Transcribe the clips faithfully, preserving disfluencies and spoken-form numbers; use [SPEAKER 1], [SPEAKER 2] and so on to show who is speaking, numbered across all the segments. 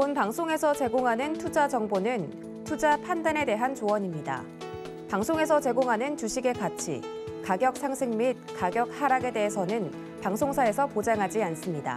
[SPEAKER 1] 본 방송에서 제공하는 투자 정보는 투자 판단에 대한 조언입니다. 방송에서 제공하는 주식의 가치, 가격 상승 및 가격 하락에 대해서는 방송사에서 보장하지 않습니다.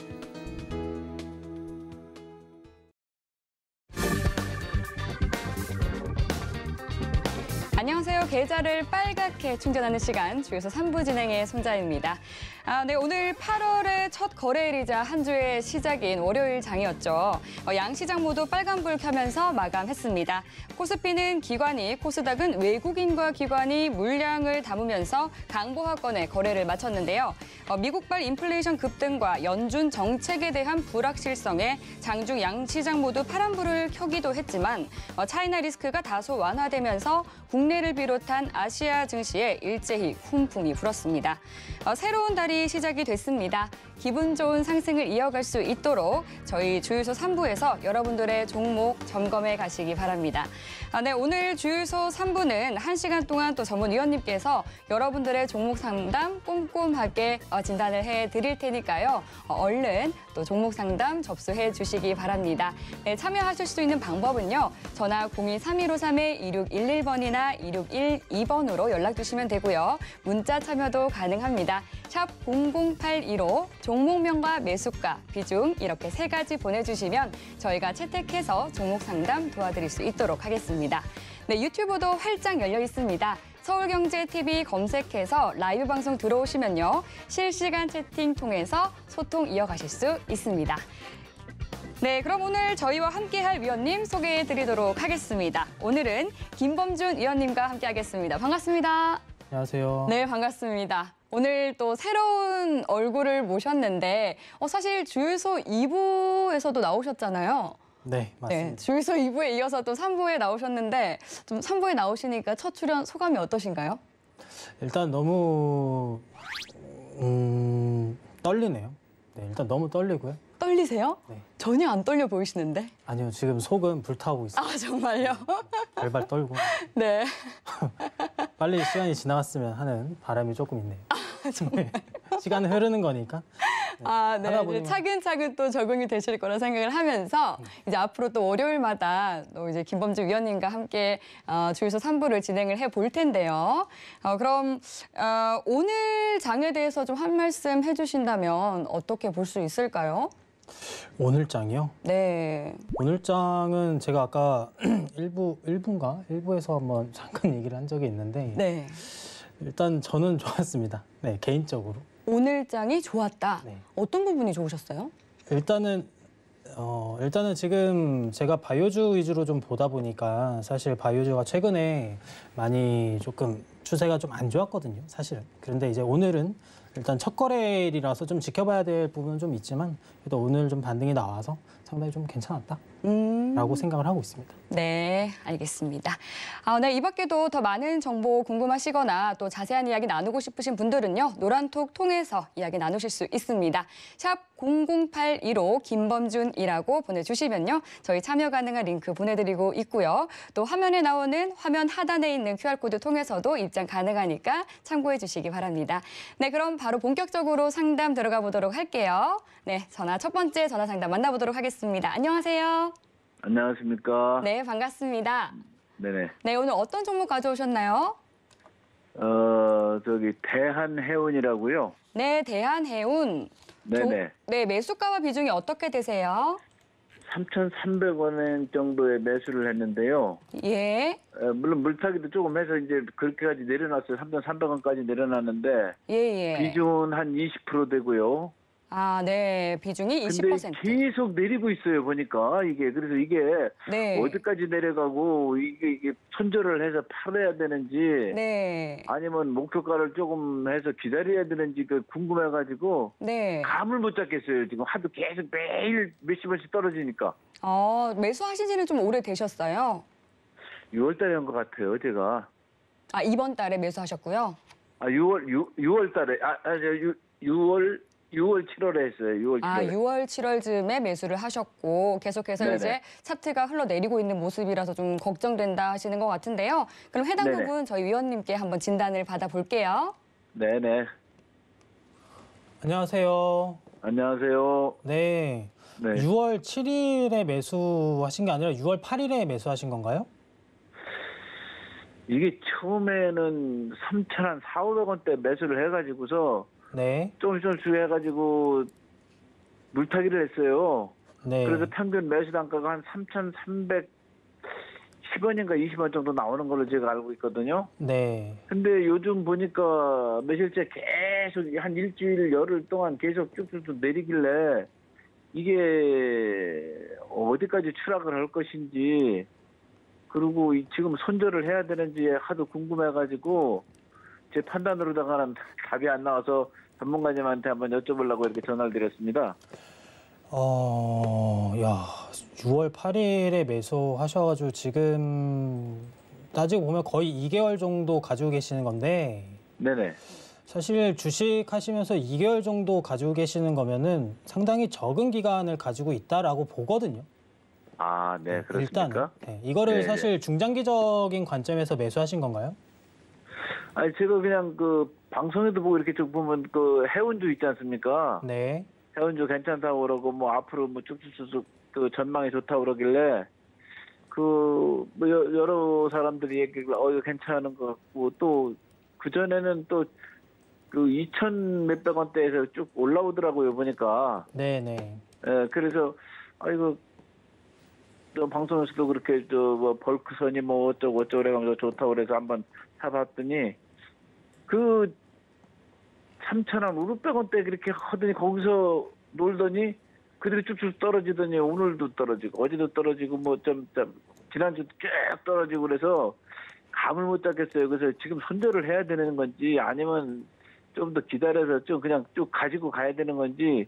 [SPEAKER 2] 안녕하세요. 계좌를 빨갛게 충전하는 시간, 주유소 삼 부 진행의 손자입니다. 아, 네, 오늘 팔월의 첫 거래일이자 한 주의 시작인 월요일 장이었죠. 어, 양 시장 모두 빨간불 켜면서 마감했습니다. 코스피는 기관이, 코스닥은 외국인과 기관이 물량을 담으면서 강보합권의 거래를 마쳤는데요. 어, 미국발 인플레이션 급등과 연준 정책에 대한 불확실성에 장중 양 시장 모두 파란불을 켜기도 했지만 어, 차이나 리스크가 다소 완화되면서 국내를 비롯한 아시아 증시에 일제히 훈풍이 불었습니다. 어, 새로운 달이 시작이 됐습니다. 기분 좋은 상승을 이어갈 수 있도록 저희 주유소 삼 부에서 여러분들의 종목 점검해 가시기 바랍니다. 아, 네, 오늘 주유소 삼 부는 한 시간 동안 또 전문 위원님께서 여러분들의 종목 상담 꼼꼼하게 어, 진단을 해드릴 테니까요. 어, 얼른 또 종목 상담 접수해 주시기 바랍니다. 네, 참여하실 수 있는 방법은요. 전화 공이 삼일오삼 이육일일 번이나 이육일이 번으로 연락 주시면 되고요. 문자 참여도 가능합니다. 샵 공공팔일오 종목명과 매수가, 비중 이렇게 세 가지 보내주시면 저희가 채택해서 종목 상담 도와드릴 수 있도록 하겠습니다. 네, 유튜브도 활짝 열려 있습니다. 서울경제티비 검색해서 라이브 방송 들어오시면요. 실시간 채팅 통해서 소통 이어가실 수 있습니다. 네, 그럼 오늘 저희와 함께할 위원님 소개해드리도록 하겠습니다. 오늘은 김범준 위원님과 함께하겠습니다. 반갑습니다.
[SPEAKER 3] 안녕하세요.
[SPEAKER 2] 네, 반갑습니다. 오늘 또 새로운 얼굴을 모셨는데 어, 사실 주유소 이 부에서도 나오셨잖아요.
[SPEAKER 3] 네, 맞습니다.
[SPEAKER 2] 네, 주유소 이 부에 이어서 또 삼 부에 나오셨는데 좀 삼 부에 나오시니까 첫 출연 소감이 어떠신가요?
[SPEAKER 3] 일단 너무 음, 떨리네요. 네, 일단 너무 떨리고요.
[SPEAKER 2] 떨리세요?
[SPEAKER 3] 네.
[SPEAKER 2] 전혀 안 떨려 보이시는데?
[SPEAKER 3] 아니요, 지금 속은 불타고 있어요.
[SPEAKER 2] 아, 정말요?
[SPEAKER 3] 발발 떨고.
[SPEAKER 2] 네.
[SPEAKER 3] 빨리 시간이 지나갔으면 하는 바람이 조금 있네요. 네. 시간은 흐르는 거니까. 네.
[SPEAKER 2] 아, 네.
[SPEAKER 3] 하다
[SPEAKER 2] 이제
[SPEAKER 3] 보면-
[SPEAKER 2] 차근차근 또 적응이 되실 거라 생각을 하면서 이제 앞으로 또 월요일마다 또 이제 김범준 위원님과 함께 어, 주유소 삼 부를 진행을 해 볼 텐데요. 어, 그럼 어, 오늘 장에 대해서 좀 한 말씀 해주신다면 어떻게 볼 수 있을까요?
[SPEAKER 3] 오늘 장이요?
[SPEAKER 2] 네.
[SPEAKER 3] 오늘 장은 제가 아까 일부, 일부인가? 일부에서 한번 잠깐 얘기를 한 적이 있는데
[SPEAKER 2] 네.
[SPEAKER 3] 일단 저는 좋았습니다. 네, 개인적으로.
[SPEAKER 2] 오늘 장이 좋았다.
[SPEAKER 3] 네.
[SPEAKER 2] 어떤 부분이 좋으셨어요?
[SPEAKER 3] 일단은 어 일단은 지금 제가 바이오주 위주로 좀 보다 보니까 사실 바이오주가 최근에 많이 조금 추세가 좀 안 좋았거든요, 사실은. 그런데 이제 오늘은 일단 첫 거래일이라서 좀 지켜봐야 될 부분은 좀 있지만 그래도 오늘 좀 반등이 나와서 상당히 좀 괜찮았다라고
[SPEAKER 2] 음...
[SPEAKER 3] 생각을 하고 있습니다.
[SPEAKER 2] 네, 알겠습니다. 아, 네, 이 밖에도 더 많은 정보 궁금하시거나 또 자세한 이야기 나누고 싶으신 분들은요. 노란톡 통해서 이야기 나누실 수 있습니다. 샵 공공팔일오 김범준이라고 보내주시면요. 저희 참여 가능한 링크 보내드리고 있고요. 또 화면에 나오는 화면 하단에 있는 큐알코드 통해서도 입장 가능하니까 참고해 주시기 바랍니다. 네, 그럼 바로 본격적으로 상담 들어가 보도록 할게요. 네, 전화 첫 번째 전화 상담 만나보도록 하겠습니다. 안녕하세요.
[SPEAKER 4] 안녕하십니까.
[SPEAKER 2] 네, 반갑습니다.
[SPEAKER 4] 네네.
[SPEAKER 2] 네, 오늘 어떤 종목 가져오셨나요?
[SPEAKER 4] 어, 저기, 대한해운이라고요.
[SPEAKER 2] 네, 대한해운.
[SPEAKER 4] 네네.
[SPEAKER 2] 조- 네, 매수가와 비중이 어떻게 되세요?
[SPEAKER 4] 삼천삼백 원 정도의 매수를 했는데요.
[SPEAKER 2] 예,
[SPEAKER 4] 어, 물론 물타기도 조금 해서 이제 그렇게까지 내려놨어요. 삼천삼백 원까지 내려놨는데,
[SPEAKER 2] 예, 예.
[SPEAKER 4] 비중은 한 이십 퍼센트 되고요.
[SPEAKER 2] 아, 네, 비중이 이십
[SPEAKER 4] 근데
[SPEAKER 2] 퍼센트.
[SPEAKER 4] 계속 내리고 있어요, 보니까. 이게, 그래서 이게
[SPEAKER 2] 네.
[SPEAKER 4] 어디까지 내려가고, 이게, 이게 손절을 해서 팔아야 되는지,
[SPEAKER 2] 네,
[SPEAKER 4] 아니면 목표가를 조금 해서 기다려야 되는지 그 궁금해가지고,
[SPEAKER 2] 네.
[SPEAKER 4] 감을 못 잡겠어요. 지금 하도 계속 매일 몇십 원씩 떨어지니까.
[SPEAKER 2] 어, 매수하신 지는 좀 오래 되셨어요?
[SPEAKER 4] 유월 달에 한 것 같아요, 제가.
[SPEAKER 2] 아, 이번 달에 매수하셨고요.
[SPEAKER 4] 아, 유월, 유, 유월 달에, 아, 아, 저, 유, 유월, 유월, 칠월에 했어요, 유월, 칠월에.
[SPEAKER 2] 아, 유월, 칠월쯤에 매수를 하셨고 계속해서
[SPEAKER 4] 네네.
[SPEAKER 2] 이제 차트가 흘러내리고 있는 모습이라서 좀 걱정된다 하시는 것 같은데요. 그럼 해당
[SPEAKER 4] 네네.
[SPEAKER 2] 부분 저희 위원님께 한번 진단을 받아볼게요.
[SPEAKER 4] 네네.
[SPEAKER 3] 안녕하세요.
[SPEAKER 4] 안녕하세요.
[SPEAKER 3] 네.
[SPEAKER 4] 네.
[SPEAKER 3] 유월 칠일에 매수하신 게 아니라 유월 팔일에 매수하신 건가요?
[SPEAKER 4] 이게 처음에는 삼천 한 사오백 원대 매수를 해가지고서
[SPEAKER 3] 네.
[SPEAKER 4] 조금씩 조금씩 해가지고 물타기를 했어요.
[SPEAKER 3] 네.
[SPEAKER 4] 그래서 평균 매수 단가가 한 삼천삼백십 원인가 이십 원 정도 나오는 걸로 제가 알고 있거든요.
[SPEAKER 3] 네.
[SPEAKER 4] 근데 요즘 보니까 며칠째 계속 한 일주일 열흘 동안 계속 쭉쭉쭉 내리길래 이게 어디까지 추락을 할 것인지, 그리고 이 지금 손절을 해야 되는지 하도 궁금해가지고 제 판단으로다가는 답이 안 나와서 전문가님한테 한번 여쭤보려고 이렇게 전화를 드렸습니다.
[SPEAKER 3] 어, 야, 유월 팔일에 매수하셔가지고 지금 따지고 보면 거의 이 개월 정도 가지고 계시는 건데,
[SPEAKER 4] 네네.
[SPEAKER 3] 사실 주식 하시면서 이 개월 정도 가지고 계시는 거면은 상당히 적은 기간을 가지고 있다라고 보거든요.
[SPEAKER 4] 아, 네, 그렇습니까?
[SPEAKER 3] 일단은. 네, 이거를
[SPEAKER 4] 네,
[SPEAKER 3] 사실 중장기적인 관점에서 매수하신 건가요?
[SPEAKER 4] 아니, 제가 그냥 그 방송에도 보고 이렇게 쭉 보면 그 해운주 있지 않습니까?
[SPEAKER 3] 네.
[SPEAKER 4] 해운주 괜찮다고 그러고 뭐 앞으로 뭐 쭉쭉쭉 그 전망이 좋다고 그러길래 그 뭐 여러 사람들이 얘기를 어 이거 괜찮은 것 같고, 또 그 전에는 또 그 이천 몇백 원대에서 쭉 올라오더라고요 보니까.
[SPEAKER 3] 네네.
[SPEAKER 4] 예, 그래서 아 이거 또 방송에서도 그렇게 저 뭐 벌크선이 뭐 어쩌고 어쩌고 그래가지고 좋다고 그래서 한번 사봤더니 그 삼천 원, 오백 원대 그렇게 하더니 거기서 놀더니 그들이 쭉쭉 떨어지더니 오늘도 떨어지고 어제도 떨어지고 뭐 좀 좀 지난주도 쭉 떨어지고 그래서 감을 못 잡겠어요. 그래서 지금 손절을 해야 되는 건지 아니면 좀 더 기다려서 좀 그냥 쭉 가지고 가야 되는 건지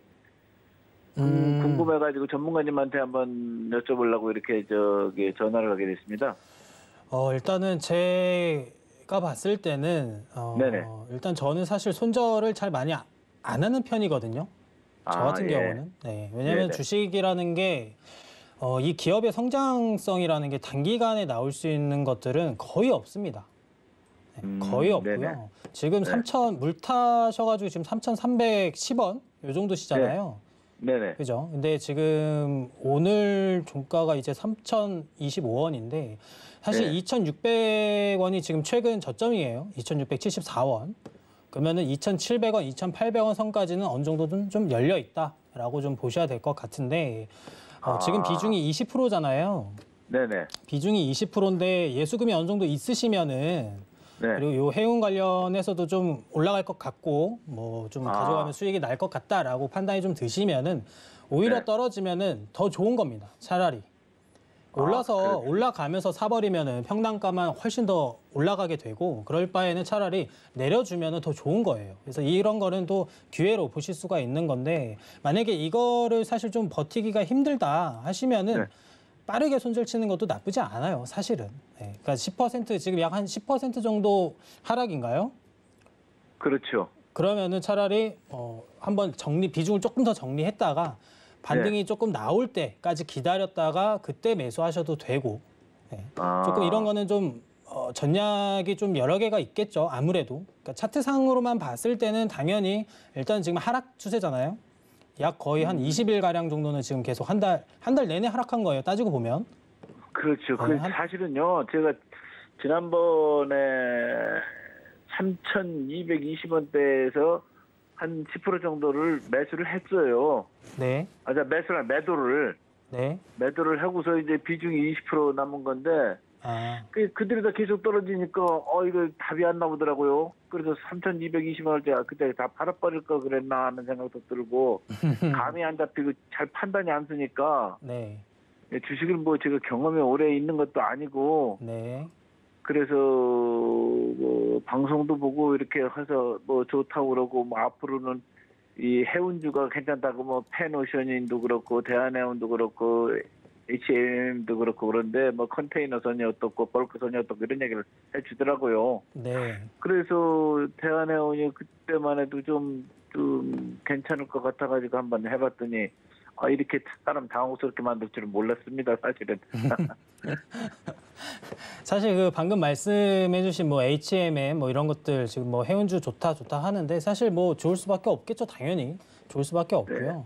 [SPEAKER 4] 음, 궁금해가지고 전문가님한테 한번 여쭤보려고 이렇게 저기 전화를 하게 됐습니다.
[SPEAKER 3] 어, 일단은 제가 봤을 때는 어,
[SPEAKER 4] 네네.
[SPEAKER 3] 일단 저는 사실 손절을 잘 많이 아- 안 하는 편이거든요. 저
[SPEAKER 4] 아,
[SPEAKER 3] 같은
[SPEAKER 4] 예.
[SPEAKER 3] 경우는. 네. 왜냐하면
[SPEAKER 4] 네네.
[SPEAKER 3] 주식이라는 게 어, 이 기업의 성장성이라는 게 단기간에 나올 수 있는 것들은 거의 없습니다. 네,
[SPEAKER 4] 음,
[SPEAKER 3] 거의 없고요.
[SPEAKER 4] 네네.
[SPEAKER 3] 지금
[SPEAKER 4] 네.
[SPEAKER 3] 삼천 물 타셔가지고 지금 삼천삼백십 원 요 정도시잖아요.
[SPEAKER 4] 네네.
[SPEAKER 3] 그죠? 근데 지금 오늘 종가가 이제 삼천이십오 원인데 사실
[SPEAKER 4] 네.
[SPEAKER 3] 이천육백 원이 지금 최근 저점이에요. 이천육백칠십사 원. 그러면은 이천칠백 원, 이천팔백 원 선까지는 어느 정도는 좀 열려 있다라고 좀 보셔야 될 것 같은데 어,
[SPEAKER 4] 아.
[SPEAKER 3] 지금 비중이 이십 퍼센트잖아요.
[SPEAKER 4] 네네.
[SPEAKER 3] 비중이 이십 퍼센트인데 예수금이 어느 정도 있으시면은
[SPEAKER 4] 네.
[SPEAKER 3] 그리고 요 해운 관련해서도 좀 올라갈 것 같고 뭐 좀
[SPEAKER 4] 아.
[SPEAKER 3] 가져가면 수익이 날 것 같다라고 판단이 좀 드시면은 오히려
[SPEAKER 4] 네.
[SPEAKER 3] 떨어지면은 더 좋은 겁니다. 차라리 올라서
[SPEAKER 4] 아,
[SPEAKER 3] 올라가면서 사버리면은 평당가만 훨씬 더 올라가게 되고 그럴 바에는 차라리 내려주면은 더 좋은 거예요. 그래서 이런 거는 또 기회로 보실 수가 있는 건데 만약에 이거를 사실 좀 버티기가 힘들다 하시면은
[SPEAKER 4] 네.
[SPEAKER 3] 빠르게 손절 치는 것도 나쁘지 않아요, 사실은. 네, 그러니까 십 퍼센트 지금 약 한 십 퍼센트 정도 하락인가요?
[SPEAKER 4] 그렇죠.
[SPEAKER 3] 그러면은 차라리 어, 한번 정리 비중을 조금 더 정리했다가 반등이
[SPEAKER 4] 네.
[SPEAKER 3] 조금 나올 때까지 기다렸다가 그때 매수하셔도 되고. 네.
[SPEAKER 4] 아.
[SPEAKER 3] 조금 이런 거는 좀 어, 전략이 좀 여러 개가 있겠죠, 아무래도. 그러니까 차트상으로만 봤을 때는 당연히 일단 지금 하락 추세잖아요. 약 거의 한 이십 일 가량 정도는 지금 계속 한 달, 한 달 내내 하락한 거예요, 따지고 보면.
[SPEAKER 4] 그렇죠. 그
[SPEAKER 3] 네, 한-
[SPEAKER 4] 사실은요, 제가 지난번에 삼천이백이십 원대에서 한 십 퍼센트 정도를 매수를 했어요.
[SPEAKER 3] 네,
[SPEAKER 4] 아, 자, 매수를, 매도를.
[SPEAKER 3] 네.
[SPEAKER 4] 매도를 하고서 이제 비중이 이십 퍼센트 남은 건데,
[SPEAKER 3] 아,
[SPEAKER 4] 그, 그들이 다 계속 떨어지니까, 어, 이거 답이 안 나오더라고요. 그래서 삼천이백이십 원을 제가 그때 다 팔아버릴 걸 그랬나 하는 생각도 들고, 감이 안 잡히고 잘 판단이 안 쓰니까,
[SPEAKER 3] 네,
[SPEAKER 4] 주식을 뭐 제가 경험이 오래 있는 것도 아니고,
[SPEAKER 3] 네.
[SPEAKER 4] 그래서 뭐 방송도 보고 이렇게 해서 뭐 좋다고 그러고, 뭐 앞으로는 이 해운주가 괜찮다고 뭐 펜오션인도 그렇고 대한해운도 그렇고 에이치엠도 그렇고 그런데 뭐 컨테이너선이 어떻고 벌크선이 어떻고 이런 얘기를 해주더라고요.
[SPEAKER 3] 네.
[SPEAKER 4] 그래서 대한해운이 그때만 해도 좀, 좀 괜찮을 것 같아가지고 한번 해봤더니 아, 이렇게 사람 당황스럽게 만들 줄은 몰랐습니다, 사실은.
[SPEAKER 3] 사실 그 방금 말씀해주신 뭐 에이치엠엠 뭐 이런 것들 지금 뭐 해운주 좋다 좋다 하는데 사실 뭐 좋을 수밖에 없겠죠, 당연히 좋을 수밖에 없고요.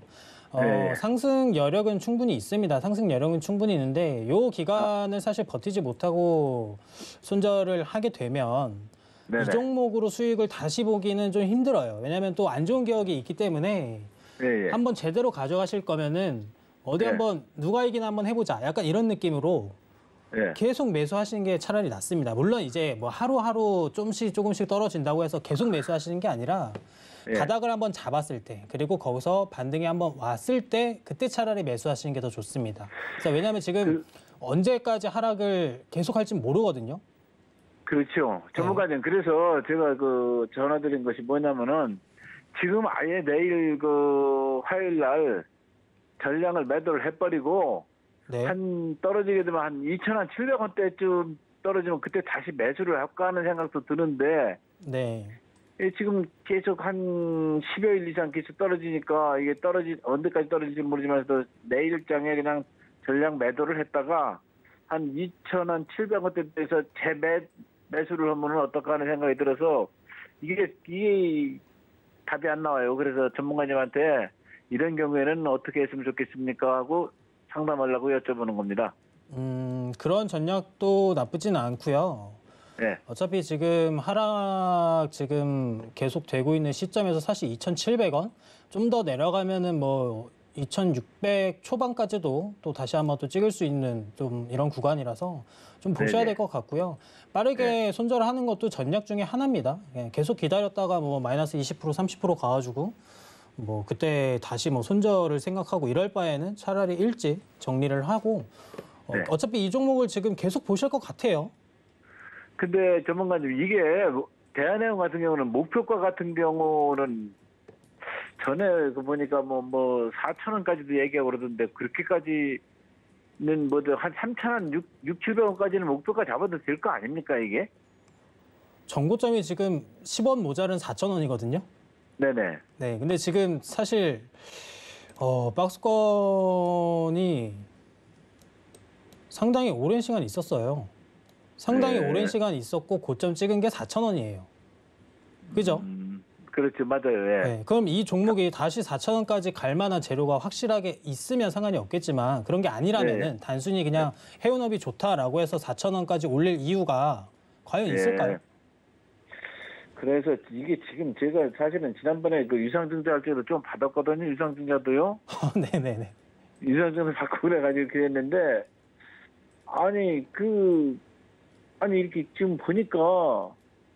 [SPEAKER 3] 어,
[SPEAKER 4] 네.
[SPEAKER 3] 상승 여력은 충분히 있습니다. 상승 여력은 충분히 있는데 요 기간을 사실 버티지 못하고 손절을 하게 되면
[SPEAKER 4] 네네.
[SPEAKER 3] 이 종목으로 수익을 다시 보기는 좀 힘들어요. 왜냐하면 또 안 좋은 기억이 있기 때문에
[SPEAKER 4] 예, 예.
[SPEAKER 3] 한번 제대로 가져가실 거면은 어디
[SPEAKER 4] 네.
[SPEAKER 3] 한번 누가 이기나 한번 해보자. 약간 이런 느낌으로
[SPEAKER 4] 예.
[SPEAKER 3] 계속 매수하시는 게 차라리 낫습니다. 물론 이제 뭐 하루하루 조금씩 조금씩 떨어진다고 해서 계속 매수하시는 게 아니라
[SPEAKER 4] 예.
[SPEAKER 3] 바닥을 한번 잡았을 때 그리고 거기서 반등이 한번 왔을 때 그때 차라리 매수하시는 게 더 좋습니다. 그래서 왜냐하면 지금
[SPEAKER 4] 그-
[SPEAKER 3] 언제까지 하락을 계속할지 모르거든요.
[SPEAKER 4] 그렇죠. 전문가님, 그래서 제가 그 전화드린 것이 뭐냐면은 지금 아예 내일 그 화요일 날 전량을 매도를 해버리고
[SPEAKER 3] 네.
[SPEAKER 4] 한 떨어지게 되면 한 이천칠백 원대쯤 떨어지면 그때 다시 매수를 할까 하는 생각도 드는데
[SPEAKER 3] 네.
[SPEAKER 4] 예, 지금 계속 한 십여일 이상 계속 떨어지니까 이게 떨어지 언제까지 떨어질지 모르지만 또 내일장에 그냥 전량 매도를 했다가 한 이천칠백 원대에서 재매 매수를 하면은 어떨까 하는 생각이 들어서 이게 이게 답이 안 나와요. 그래서 전문가님한테 이런 경우에는 어떻게 했으면 좋겠습니까 하고 상담하려고 여쭤보는 겁니다.
[SPEAKER 3] 음, 그런 전략도 나쁘지는 않고요.
[SPEAKER 4] 네.
[SPEAKER 3] 어차피 지금 하락 지금 계속 되고 있는 시점에서 사실 이천칠백 원 좀 더 내려가면은 뭐 이천육백 초반까지도 또 다시 한번 또 찍을 수 있는 좀 이런 구간이라서 좀 보셔야
[SPEAKER 4] 네네.
[SPEAKER 3] 될 것 같고요. 빠르게
[SPEAKER 4] 네.
[SPEAKER 3] 손절하는 것도 전략 중에 하나입니다. 예, 계속 기다렸다가 뭐 마이너스 이십 퍼센트, 삼십 퍼센트 가가지고 뭐 그때 다시 뭐 손절을 생각하고 이럴 바에는 차라리 일찍 정리를 하고 어,
[SPEAKER 4] 네.
[SPEAKER 3] 어차피 이 종목을 지금 계속 보실 것 같아요.
[SPEAKER 4] 근데 전문가님 이게 대한해운 같은 경우는 목표가 같은 경우는 전에 그 보니까 뭐 뭐 사천 원까지도 얘기하고 그러던데 그렇게까지는 뭐한 삼천 원, 육, 칠백 원까지는 목표가 잡아도 될 거 아닙니까 이게?
[SPEAKER 3] 정고점이 지금 십 원 모자른 사천 원이거든요.
[SPEAKER 4] 네네.
[SPEAKER 3] 네, 근데 지금 사실 어, 박스권이 상당히 오랜 시간 있었어요. 상당히
[SPEAKER 4] 네.
[SPEAKER 3] 오랜 시간 있었고 고점 찍은 게 사천 원이에요. 그죠?
[SPEAKER 4] 음, 그렇죠, 맞아요. 예.
[SPEAKER 3] 네, 그럼 이 종목이 다시 사천 원까지 갈 만한 재료가 확실하게 있으면 상관이 없겠지만 그런 게 아니라면은 단순히 그냥 해운업이 좋다라고 해서 사천 원까지 올릴 이유가 과연
[SPEAKER 4] 예.
[SPEAKER 3] 있을까요?
[SPEAKER 4] 그래서 이게 지금 제가 사실은 지난번에 그 유상증자 할 때도 좀 받았거든요. 유상증자도요.
[SPEAKER 3] 네네네.
[SPEAKER 4] 유상증자 받고 그래가지고 이렇게 했는데 아니 그 아니 이렇게 지금 보니까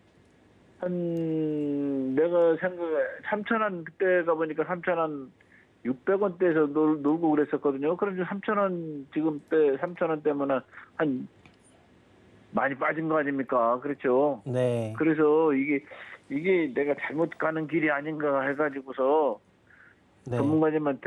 [SPEAKER 4] 한 내가 생각 삼천 원 그때가 보니까 삼천 원 육백 원대에서 놀, 놀고 그랬었거든요. 그럼 삼천 원 지금 때 삼천 원 때문에 한 많이 빠진 거 아닙니까? 그렇죠.
[SPEAKER 3] 네.
[SPEAKER 4] 그래서 이게 이게 내가 잘못 가는 길이 아닌가 해가지고서
[SPEAKER 3] 네.
[SPEAKER 4] 전문가님한테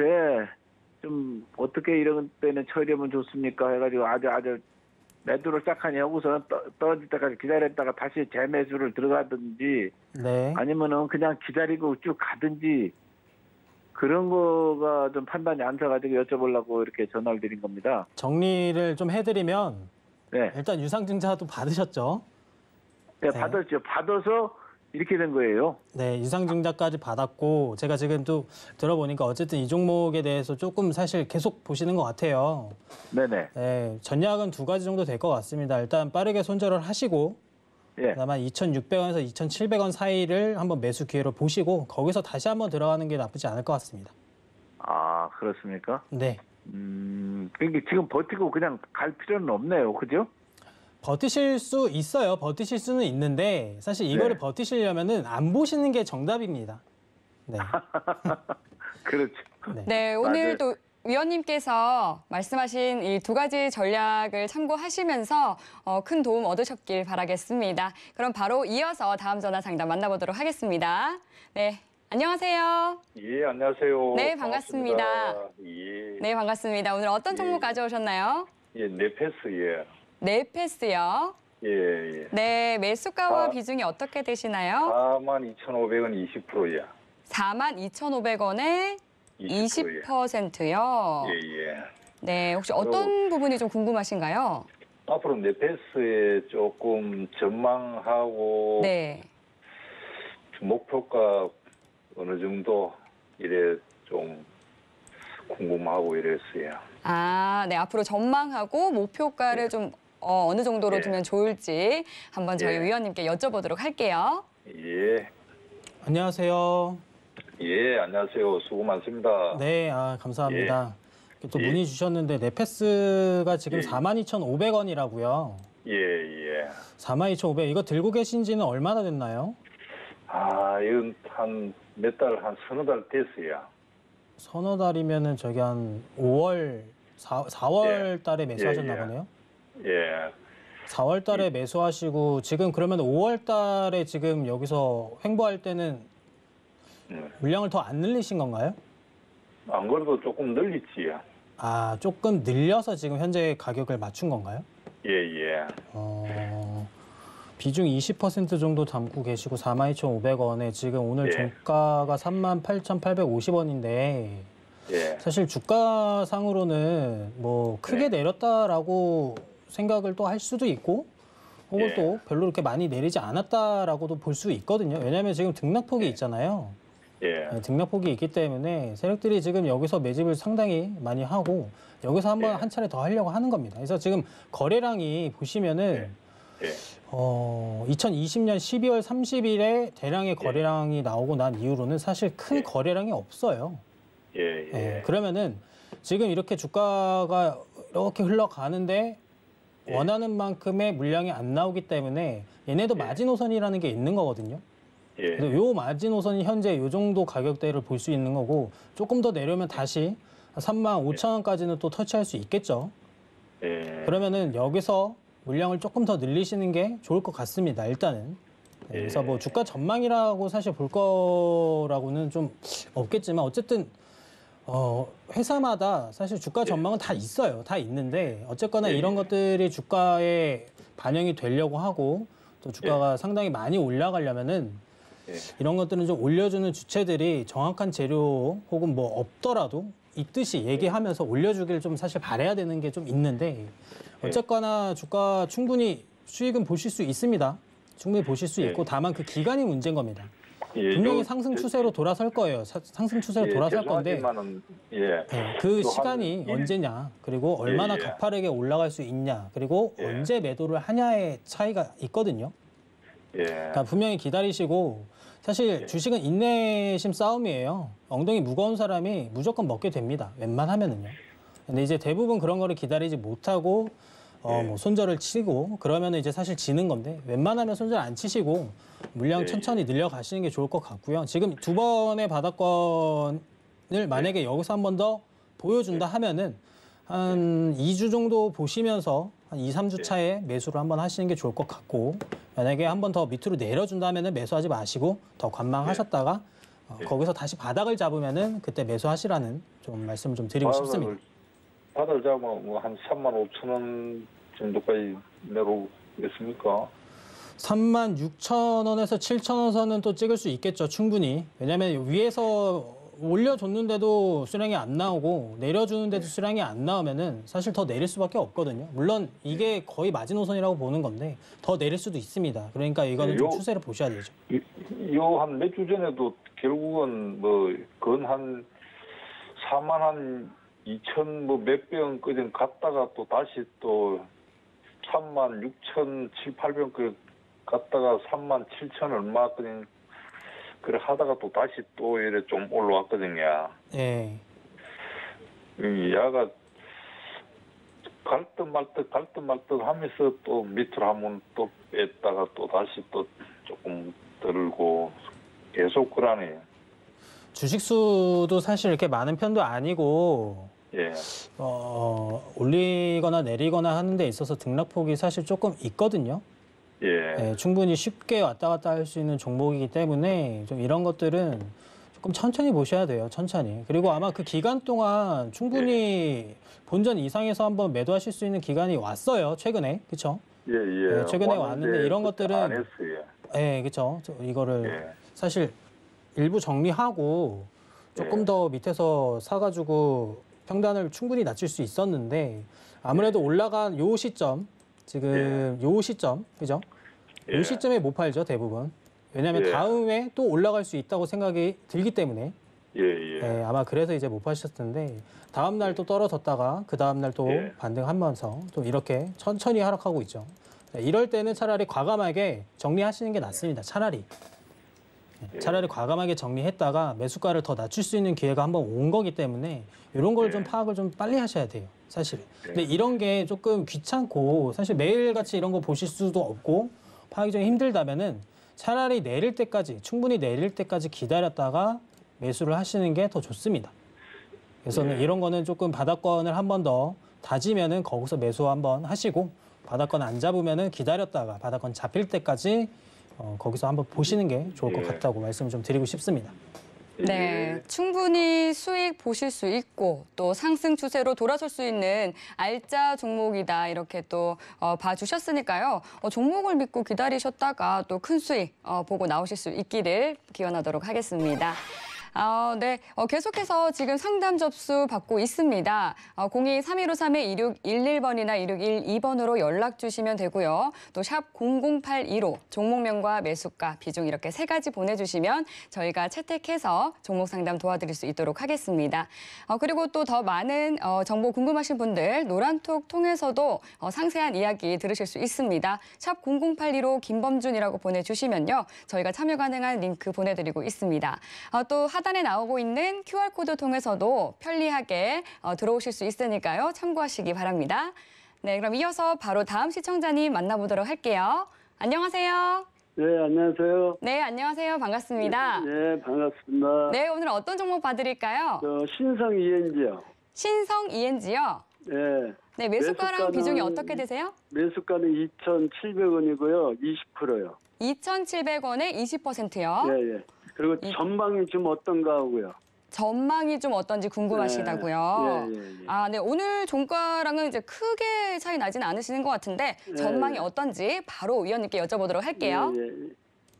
[SPEAKER 4] 좀 어떻게 이런 때는 처리하면 좋습니까? 해가지고 아주 아주 매도를 딱 하니 하고서 떨어질 때까지 기다렸다가 다시 재매수를 들어가든지
[SPEAKER 3] 네.
[SPEAKER 4] 아니면은 그냥 기다리고 쭉 가든지 그런 거가 좀 판단이 안 서가지고 여쭤보려고 이렇게 전화를 드린 겁니다.
[SPEAKER 3] 정리를 좀 해드리면
[SPEAKER 4] 네.
[SPEAKER 3] 일단 유상증자도 받으셨죠?
[SPEAKER 4] 네,
[SPEAKER 3] 네.
[SPEAKER 4] 받았죠. 받아서 이렇게 된 거예요.
[SPEAKER 3] 네, 유상증자까지 받았고 제가 지금 또 들어보니까 어쨌든 이 종목에 대해서 조금 사실 계속 보시는 것 같아요.
[SPEAKER 4] 네네.
[SPEAKER 3] 네, 전략은 두 가지 정도 될 것 같습니다. 일단 빠르게 손절을 하시고
[SPEAKER 4] 예.
[SPEAKER 3] 그다음에 이천육백 원에서 이천칠백 원 사이를 한번 매수 기회로 보시고 거기서 다시 한번 들어가는 게 나쁘지 않을 것 같습니다.
[SPEAKER 4] 아, 그렇습니까?
[SPEAKER 3] 네,
[SPEAKER 4] 음, 그러니까 지금 버티고 그냥 갈 필요는 없네요. 그죠?
[SPEAKER 3] 버티실 수 있어요. 버티실 수는 있는데 사실 이거를
[SPEAKER 4] 네.
[SPEAKER 3] 버티시려면은 안 보시는 게 정답입니다. 네,
[SPEAKER 4] 그렇죠.
[SPEAKER 3] 네.
[SPEAKER 2] 네, 오늘도 위원님께서 말씀하신 이 두 가지 전략을 참고하시면서 어, 큰 도움 얻으셨길 바라겠습니다. 그럼 바로 이어서 다음 전화 상담 만나보도록 하겠습니다. 네, 안녕하세요.
[SPEAKER 5] 예, 안녕하세요.
[SPEAKER 2] 네, 반갑습니다.
[SPEAKER 5] 예,
[SPEAKER 2] 네, 반갑습니다. 오늘 어떤 종목
[SPEAKER 5] 예.
[SPEAKER 2] 가져오셨나요?
[SPEAKER 5] 예, 네패스, 예.
[SPEAKER 2] 네패스요.
[SPEAKER 5] 예, 예.
[SPEAKER 2] 네, 매수가와
[SPEAKER 5] 아.
[SPEAKER 2] 비중이 어떻게 되시나요?
[SPEAKER 5] 사만 이천오백 원 이십 퍼센트야.
[SPEAKER 2] 사만 이천오백 원에 이십 퍼센트요.
[SPEAKER 5] 예, 예.
[SPEAKER 2] 네, 혹시 어떤 부분이 좀 궁금하신가요?
[SPEAKER 5] 앞으로 네패스에 조금 전망하고
[SPEAKER 2] 네.
[SPEAKER 5] 목표가 어느 정도 이래 좀 궁금하고 이랬어요.
[SPEAKER 2] 아, 네. 앞으로 전망하고 목표가를 좀 어, 어느 정도로
[SPEAKER 5] 예.
[SPEAKER 2] 두면 좋을지 한번 저희
[SPEAKER 5] 예.
[SPEAKER 2] 위원님께 여쭤보도록 할게요.
[SPEAKER 5] 예,
[SPEAKER 3] 안녕하세요.
[SPEAKER 5] 예, 안녕하세요. 수고 많습니다.
[SPEAKER 3] 네, 아, 감사합니다. 또
[SPEAKER 5] 예.
[SPEAKER 3] 문의 주셨는데 네페스가 지금
[SPEAKER 5] 예.
[SPEAKER 3] 사만 이천오백 원이라고요.
[SPEAKER 5] 예, 예.
[SPEAKER 3] 사만 이천오백 이거 들고 계신 지는 얼마나 됐나요?
[SPEAKER 5] 아, 이건 한 몇 달, 한 서너 달 됐어요.
[SPEAKER 3] 서너 달이면은 저기 한 오월, 사월 달에 매수하셨나
[SPEAKER 5] 예, 예.
[SPEAKER 3] 보네요.
[SPEAKER 5] 예,
[SPEAKER 3] 사월 달에 매수하시고 지금 그러면 오월 달에 지금 여기서 횡보할 때는
[SPEAKER 5] 음.
[SPEAKER 3] 물량을 더 안 늘리신 건가요?
[SPEAKER 5] 안 그래도 조금 늘리지요.
[SPEAKER 3] 아, 조금 늘려서 지금 현재 가격을 맞춘 건가요?
[SPEAKER 5] 예, 예.
[SPEAKER 3] 어, 비중 이십 퍼센트 정도 담고 계시고 사만 이천오백 원에 지금 오늘
[SPEAKER 5] 예.
[SPEAKER 3] 종가가 삼만 팔천팔백오십 원인데
[SPEAKER 5] 예,
[SPEAKER 3] 사실 주가상으로는 뭐 크게
[SPEAKER 5] 네.
[SPEAKER 3] 내렸다라고 생각을 또 할 수도 있고 혹은
[SPEAKER 5] 예.
[SPEAKER 3] 또 별로 그렇게 많이 내리지 않았다라고도 볼 수 있거든요. 왜냐하면 지금 등락폭이
[SPEAKER 5] 네.
[SPEAKER 3] 있잖아요.
[SPEAKER 5] 예,
[SPEAKER 3] 네, 등락폭이 있기 때문에 세력들이 지금 여기서 매집을 상당히 많이 하고 여기서 한번
[SPEAKER 5] 예.
[SPEAKER 3] 한 차례 더 하려고 하는 겁니다. 그래서 지금 거래량이 보시면은
[SPEAKER 5] 예,
[SPEAKER 3] 어, 이천이십 년 십이월 삼십일에 대량의 거래량이 나오고 난 이후로는 사실 큰
[SPEAKER 5] 예.
[SPEAKER 3] 거래량이 없어요.
[SPEAKER 5] 예,
[SPEAKER 3] 예,
[SPEAKER 5] 예.
[SPEAKER 3] 그러면은 지금 이렇게 주가가 이렇게 흘러가는데
[SPEAKER 5] 예.
[SPEAKER 3] 원하는 만큼의 물량이 안 나오기 때문에 얘네도
[SPEAKER 5] 예.
[SPEAKER 3] 마지노선이라는 게 있는 거거든요.
[SPEAKER 5] 예,
[SPEAKER 3] 그래서 요 마지노선이 현재 요 정도 가격대를 볼 수 있는 거고 조금 더 내려오면 다시 삼만 오천 원까지는 또 터치할 수 있겠죠.
[SPEAKER 5] 예.
[SPEAKER 3] 그러면은 여기서 물량을 조금 더 늘리시는 게 좋을 것 같습니다. 일단은. 네, 그래서 뭐 주가 전망이라고 사실 볼 거라고는 좀 없겠지만 어쨌든 어, 회사마다 사실 주가 전망은 다 있어요. 다 있는데 어쨌거나
[SPEAKER 5] 예.
[SPEAKER 3] 이런 것들이 주가에 반영이 되려고 하고 또 주가가 상당히 많이 올라가려면은
[SPEAKER 5] 예.
[SPEAKER 3] 이런 것들은 좀 올려주는 주체들이 정확한 재료 혹은 뭐 없더라도 있듯이 얘기하면서 올려주길 좀 사실 바라야 되는 게 좀 있는데 어쨌거나 주가 충분히 수익은 보실 수 있습니다. 충분히 보실 수
[SPEAKER 5] 예.
[SPEAKER 3] 있고 다만 그 기간이 문제인 겁니다.
[SPEAKER 5] 예,
[SPEAKER 3] 분명히
[SPEAKER 5] 요-
[SPEAKER 3] 상승 추세로 돌아설 거예요. 사- 상승 추세로
[SPEAKER 5] 예,
[SPEAKER 3] 돌아설 건데
[SPEAKER 5] 죄송하지만은, 예,
[SPEAKER 3] 네, 그
[SPEAKER 5] 또
[SPEAKER 3] 시간이
[SPEAKER 5] 한 일-
[SPEAKER 3] 언제냐 그리고 얼마나
[SPEAKER 5] 예, 예.
[SPEAKER 3] 가파르게 올라갈 수 있냐 그리고
[SPEAKER 5] 예.
[SPEAKER 3] 언제 매도를 하냐의 차이가 있거든요.
[SPEAKER 5] 예,
[SPEAKER 3] 그러니까 분명히 기다리시고 사실
[SPEAKER 5] 예.
[SPEAKER 3] 주식은 인내심 싸움이에요. 엉덩이 무거운 사람이 무조건 먹게 됩니다. 웬만하면은요. 근데 이제 대부분 그런 거를 기다리지 못하고 어,
[SPEAKER 5] 예.
[SPEAKER 3] 뭐 손절을 치고 그러면 이제 사실 지는 건데 웬만하면 손절 안 치시고 물량
[SPEAKER 5] 예,
[SPEAKER 3] 천천히 늘려가시는 게 좋을 것 같고요. 지금 두 번의 바닥권을 만약에 여기서 한 번 더 보여준다 하면은 한 이 주 정도 보시면서 한 이, 삼 주
[SPEAKER 5] 예.
[SPEAKER 3] 차에 매수를 한번 하시는 게 좋을 것 같고 만약에 한 번 더 밑으로 내려준다 하면은 매수하지 마시고 더 관망하셨다가 어,
[SPEAKER 5] 예.
[SPEAKER 3] 거기서 다시 바닥을 잡으면은 그때 매수하시라는 좀 말씀을 좀 드리고 싶습니다.
[SPEAKER 5] 바닥을 잡으면 뭐 한 삼만 오천 원 정도까지 내려오겠습니까?
[SPEAKER 3] 삼만 육천 원에서 칠천 원 선은 또 찍을 수 있겠죠, 충분히. 왜냐면 위에서 올려줬는데도 수량이 안 나오고 내려주는데도 수량이 안 나오면은 사실 더 내릴 수밖에 없거든요. 물론 이게 거의 마지노선이라고 보는 건데 더 내릴 수도 있습니다. 그러니까 이거는
[SPEAKER 5] 네,
[SPEAKER 3] 좀
[SPEAKER 5] 요-
[SPEAKER 3] 추세를 보셔야 되죠.
[SPEAKER 5] 요 한 몇 주 전에도 결국은 뭐 건 한 사만 한 이천 뭐 몇백 원까지 갔다가 또 다시 또 삼만 육천 칠팔백 원까지 갔다가 삼만 칠천 얼마까지 그래 하다가 또 다시 또 이래 좀 올라왔거든요.
[SPEAKER 3] 예.
[SPEAKER 5] 이 야가 갈듯 말듯 갈듯 말듯 하면서 또 밑으로 한번 또 뺐다가 또 다시 또 조금 들고 계속 그러네요.
[SPEAKER 3] 주식 수도 사실 이렇게 많은 편도 아니고
[SPEAKER 5] 예,
[SPEAKER 3] 어, 올리거나 내리거나 하는 데 있어서 등락폭이 사실 조금 있거든요.
[SPEAKER 5] 예,
[SPEAKER 3] 예, 충분히 쉽게 왔다 갔다 할 수 있는 종목이기 때문에 좀 이런 것들은 조금 천천히 보셔야 돼요. 천천히. 그리고 아마 그 기간 동안 충분히 본전 이상에서 한번 매도하실 수 있는 기간이 왔어요. 최근에. 그렇죠?
[SPEAKER 5] 예, 예.
[SPEAKER 3] 네, 최근에 왔는데 이런 것들은-
[SPEAKER 5] 안 했어요.
[SPEAKER 3] 예, 그렇죠. 이거를
[SPEAKER 5] 예,
[SPEAKER 3] 사실 일부 정리하고 조금
[SPEAKER 5] 예.
[SPEAKER 3] 더 밑에서 사가지고 평단을 충분히 낮출 수 있었는데 아무래도 올라간 요 시점 지금 요 시점 그죠?
[SPEAKER 5] 예.
[SPEAKER 3] 요 시점에 못 팔죠 대부분. 왜냐하면
[SPEAKER 5] 예.
[SPEAKER 3] 다음에 또 올라갈 수 있다고 생각이 들기 때문에
[SPEAKER 5] 예, 예.
[SPEAKER 3] 예, 아마 그래서 이제 못 파셨을 텐데 다음 날 또 떨어졌다가 그 다음 날 또
[SPEAKER 5] 예.
[SPEAKER 3] 반등하면서 또 이렇게 천천히 하락하고 있죠. 네, 이럴 때는 차라리 과감하게 정리하시는 게 낫습니다. 차라리. 네, 차라리 과감하게 정리했다가 매수가를 더 낮출 수 있는 기회가 한번 온 거기 때문에 이런 걸 좀
[SPEAKER 5] 예.
[SPEAKER 3] 파악을 좀 빨리 하셔야 돼요. 사실. 근데
[SPEAKER 5] 예.
[SPEAKER 3] 이런 게 조금 귀찮고 사실 매일같이 이런 거 보실 수도 없고 파악이 좀 힘들다면은 차라리 내릴 때까지 충분히 내릴 때까지 기다렸다가 매수를 하시는 게 더 좋습니다. 그래서는
[SPEAKER 5] 예.
[SPEAKER 3] 이런 거는 조금 바닥권을 한 번 더 다지면은 거기서 매수 한번 하시고 바닥권 안 잡으면은 기다렸다가 바닥권 잡힐 때까지 어, 거기서 한번 보시는 게 좋을 것
[SPEAKER 5] 예.
[SPEAKER 3] 같다고 말씀을 좀 드리고 싶습니다.
[SPEAKER 2] 네, 충분히 수익 보실 수 있고 또 상승 추세로 돌아설 수 있는 알짜 종목이다 이렇게 또 어, 봐주셨으니까요. 어, 종목을 믿고 기다리셨다가 또 큰 수익 어, 보고 나오실 수 있기를 기원하도록 하겠습니다. 어, 네, 어, 계속해서 지금 상담 접수 받고 있습니다. 어, 공이 삼일오삼 이육일일 번이나 이육일이 번으로 연락 주시면 되고요. 또 샵 공공팔이로 종목명과 매수가, 비중 이렇게 세 가지 보내주시면 저희가 채택해서 종목 상담 도와드릴 수 있도록 하겠습니다. 어, 그리고 또 더 많은 어, 정보 궁금하신 분들 노란톡 통해서도 어, 상세한 이야기 들으실 수 있습니다. 샵 공공팔이로 김범준이라고 보내주시면요. 저희가 참여 가능한 링크 보내드리고 있습니다. 어, 또 하단에 나오고 있는 큐알코드 통해서도 편리하게 어, 들어오실 수 있으니까요. 참고하시기 바랍니다. 네, 그럼 이어서 바로 다음 시청자님 만나보도록 할게요. 안녕하세요.
[SPEAKER 6] 네, 안녕하세요.
[SPEAKER 2] 네, 안녕하세요. 반갑습니다.
[SPEAKER 6] 네, 반갑습니다.
[SPEAKER 2] 네, 오늘 어떤 종목 봐드릴까요?
[SPEAKER 6] 저 신성 이엔지요.
[SPEAKER 2] 신성 이엔지요.
[SPEAKER 6] 네,
[SPEAKER 2] 네, 매수가랑
[SPEAKER 6] 매수가는-
[SPEAKER 2] 비중이 어떻게 되세요?
[SPEAKER 6] 매수가는 이천칠백 원이고요. 이십 퍼센트요.
[SPEAKER 2] 이천칠백 원에 이십 퍼센트요.
[SPEAKER 6] 예, 예. 그리고
[SPEAKER 2] 이-
[SPEAKER 6] 전망이 좀 어떤가 하고요.
[SPEAKER 2] 전망이 좀 어떤지 궁금하시다고요.
[SPEAKER 6] 예, 예, 예.
[SPEAKER 2] 아, 네. 오늘 종가랑은 이제 크게 차이 나지는 않으시는 것 같은데
[SPEAKER 6] 예,
[SPEAKER 2] 전망이
[SPEAKER 6] 예.
[SPEAKER 2] 어떤지 바로 위원님께 여쭤보도록 할게요.
[SPEAKER 6] 예, 예.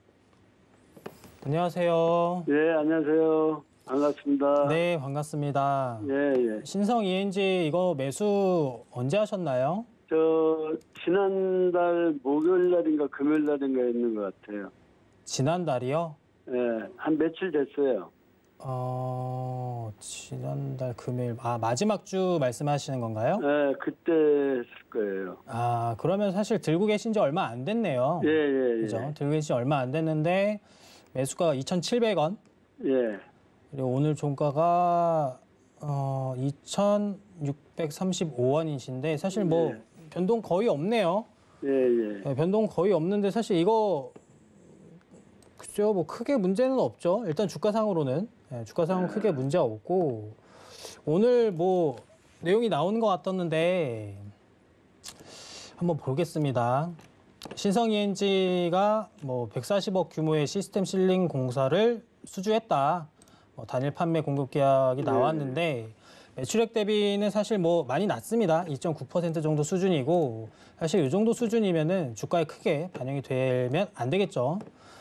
[SPEAKER 3] 안녕하세요.
[SPEAKER 6] 예, 안녕하세요. 반갑습니다.
[SPEAKER 3] 네, 반갑습니다.
[SPEAKER 6] 예, 예.
[SPEAKER 3] 신성 이엔지 이거 매수 언제 하셨나요?
[SPEAKER 6] 저 지난달 목요일 날인가 금요일 날인가 했는 것 같아요.
[SPEAKER 3] 지난달이요?
[SPEAKER 6] 예, 한 며칠 됐어요.
[SPEAKER 3] 어, 지난달 금요일, 아, 마지막 주 말씀하시는 건가요?
[SPEAKER 6] 예, 그때 했을 거예요.
[SPEAKER 3] 아, 그러면 사실 들고 계신 지 얼마 안 됐네요.
[SPEAKER 6] 예, 예, 예.
[SPEAKER 3] 그죠? 들고 계신 지 얼마 안 됐는데 매수가가 이천칠백 원,
[SPEAKER 6] 예.
[SPEAKER 3] 그리고 오늘 종가가 어, 이천육백삼십오 원이신데 사실 뭐
[SPEAKER 6] 예.
[SPEAKER 3] 변동 거의 없네요.
[SPEAKER 6] 예, 예.
[SPEAKER 3] 네, 변동 거의 없는데 사실 이거 글쎄요, 뭐 크게 문제는 없죠. 일단 주가상으로는 네, 주가상은 크게 문제 없고 오늘 뭐 내용이 나오는 것 같았는데 한번 보겠습니다. 신성 이엔지가 뭐 백사십억 규모의 시스템 실링 공사를 수주했다. 뭐 단일 판매 공급 계약이 나왔는데 매출액 대비는 사실 뭐 많이 낮습니다. 이 점 구 퍼센트 정도 수준이고 사실 이 정도 수준이면은 주가에 크게 반영이 되면 안 되겠죠.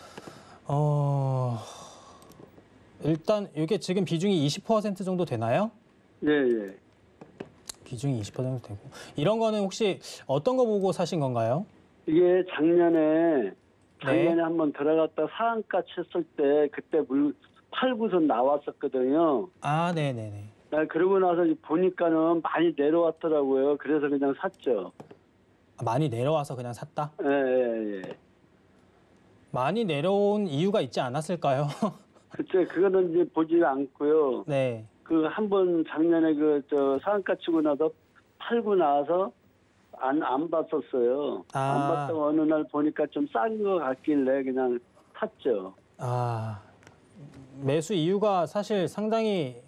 [SPEAKER 3] 어, 일단 이게 지금 비중이 이십 퍼센트 정도 되나요?
[SPEAKER 6] 예, 예.
[SPEAKER 3] 비중이 이십 퍼센트 되고 이런 거는 혹시 어떤 거 보고 사신 건가요?
[SPEAKER 6] 이게 작년에 작년에
[SPEAKER 3] 네.
[SPEAKER 6] 한번 들어갔다 상한가 쳤을 때 그때 물 팔고선 나왔었거든요.
[SPEAKER 3] 아, 네네네.
[SPEAKER 6] 아, 그러고 나서 보니까는 많이 내려왔더라고요. 그래서 그냥 샀죠.
[SPEAKER 3] 아, 많이 내려와서 그냥 샀다?
[SPEAKER 6] 예, 예, 예.
[SPEAKER 3] 많이 내려온 이유가 있지 않았을까요?
[SPEAKER 6] 그때 그거는 이제 보지 않고요.
[SPEAKER 3] 네.
[SPEAKER 6] 그 한 번 작년에 그 저 상한가 치고 나서 팔고 나서 안 안 봤었어요.
[SPEAKER 3] 아.
[SPEAKER 6] 안 봤던 어느 날 보니까 좀 싼 거 같길래 그냥 샀죠.
[SPEAKER 3] 아, 매수 이유가 사실 상당히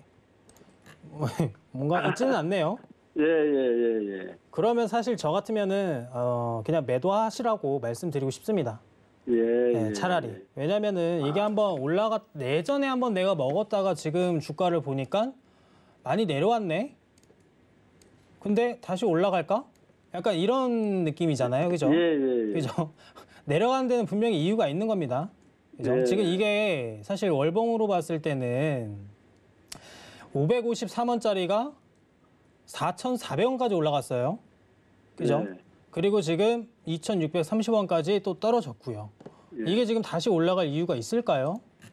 [SPEAKER 3] 뭔가 있지는 않네요.
[SPEAKER 6] 예, 예, 예, 예.
[SPEAKER 3] 그러면 사실 저 같으면은 어, 그냥 매도하시라고 말씀드리고 싶습니다.
[SPEAKER 6] 예,
[SPEAKER 3] 네,
[SPEAKER 6] 예.
[SPEAKER 3] 차라리. 왜냐면은 이게 한번 올라갔, 예전에 한번 내가 먹었다가 지금 주가를 보니까 많이 내려왔네? 근데 다시 올라갈까? 약간 이런 느낌이잖아요. 그죠?
[SPEAKER 6] 예, 예, 예.
[SPEAKER 3] 그죠? 내려가는 데는 분명히 이유가 있는 겁니다. 그죠?
[SPEAKER 6] 네.
[SPEAKER 3] 지금 이게 사실 월봉으로 봤을 때는 오백오십삼 원짜리가 사천사백 원까지 올라갔어요. 그죠?
[SPEAKER 6] 네.
[SPEAKER 3] 그리고 지금 이천육백삼십 원까지 또 떨어졌고요.
[SPEAKER 6] 예.
[SPEAKER 3] 이게 지금 다시 올라갈 이유가 있을까요?
[SPEAKER 6] 아,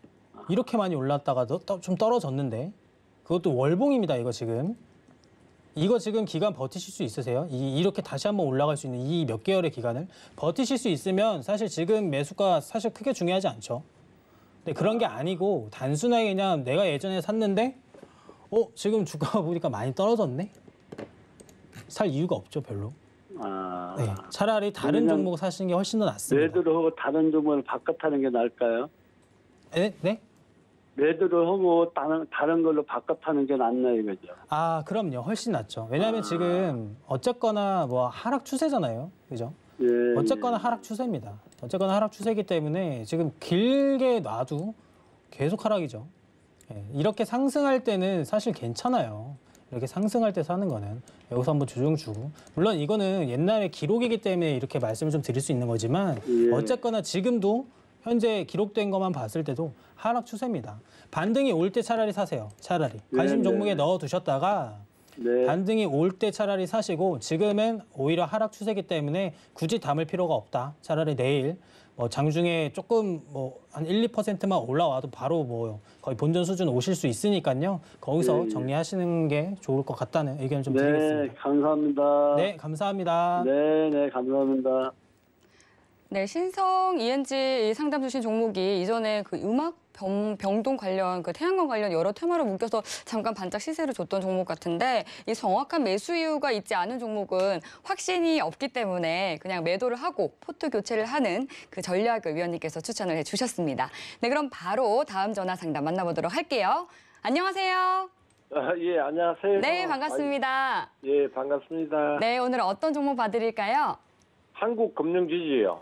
[SPEAKER 3] 이렇게 많이 올랐다가 좀 떨어졌는데 그것도 월봉입니다. 이거 지금. 이거 지금 기간 버티실 수 있으세요? 이, 이렇게 다시 한번 올라갈 수 있는 이 몇 개월의 기간을 버티실 수 있으면 사실 지금 매수가 사실 크게 중요하지 않죠. 근데 그런 게 아니고 단순하게 그냥 내가 예전에 샀는데 어 지금 주가가 보니까 많이 떨어졌네? 살 이유가 없죠, 별로.
[SPEAKER 6] 아,
[SPEAKER 3] 네, 차라리 다른
[SPEAKER 6] 그냥
[SPEAKER 3] 종목 사시는 게 훨씬 더 낫습니다.
[SPEAKER 6] 매도를 하고 다른 종목을 바꿔타는 게 나을까요?
[SPEAKER 3] 네? 네?
[SPEAKER 6] 매도를 하고 다른 다른 걸로 바꿔타는 게 낫나 이거죠.
[SPEAKER 3] 아, 그럼요. 훨씬 낫죠. 왜냐하면
[SPEAKER 6] 아.
[SPEAKER 3] 지금 어쨌거나 뭐 하락 추세잖아요. 그죠?
[SPEAKER 6] 예,
[SPEAKER 3] 어쨌거나 하락 추세입니다. 어쨌거나 하락 추세이기 때문에 지금 길게 놔도 계속 하락이죠. 예, 이렇게 상승할 때는 사실 괜찮아요. 이렇게 상승할 때 사는 거는 여기서 한번 조정 주고 물론 이거는 옛날의 기록이기 때문에 이렇게 말씀을 좀 드릴 수 있는 거지만
[SPEAKER 6] 예.
[SPEAKER 3] 어쨌거나 지금도 현재 기록된 것만 봤을 때도 하락 추세입니다. 반등이 올 때 차라리 사세요. 차라리 관심
[SPEAKER 6] 네,
[SPEAKER 3] 종목에
[SPEAKER 6] 네.
[SPEAKER 3] 넣어두셨다가
[SPEAKER 6] 네.
[SPEAKER 3] 반등이 올 때 차라리 사시고 지금은 오히려 하락 추세이기 때문에 굳이 담을 필요가 없다. 차라리 내일 뭐 장중에 조금 뭐 한 일, 이 퍼센트만 올라와도 바로 뭐 거의 본전 수준 오실 수 있으니까요. 거기서
[SPEAKER 6] 네.
[SPEAKER 3] 정리하시는 게 좋을 것 같다는 의견을 좀
[SPEAKER 6] 네,
[SPEAKER 3] 드리겠습니다.
[SPEAKER 6] 감사합니다.
[SPEAKER 3] 네, 감사합니다.
[SPEAKER 6] 네, 네, 감사합니다.
[SPEAKER 2] 네, 신성 이엔지 상담 주신 종목이 이전에 그 음악 병, 병동 관련, 그 태양광 관련 여러 테마를 묶여서 잠깐 반짝 시세를 줬던 종목 같은데 이 정확한 매수 이유가 있지 않은 종목은 확신이 없기 때문에 그냥 매도를 하고 포트 교체를 하는 그 전략을 위원님께서 추천을 해주셨습니다. 네, 그럼 바로 다음 전화 상담 만나보도록 할게요. 안녕하세요.
[SPEAKER 7] 아, 예, 안녕하세요.
[SPEAKER 2] 네, 반갑습니다.
[SPEAKER 7] 아, 예, 반갑습니다.
[SPEAKER 2] 네, 오늘 어떤 종목 봐드릴까요?
[SPEAKER 7] 한국금융지주요.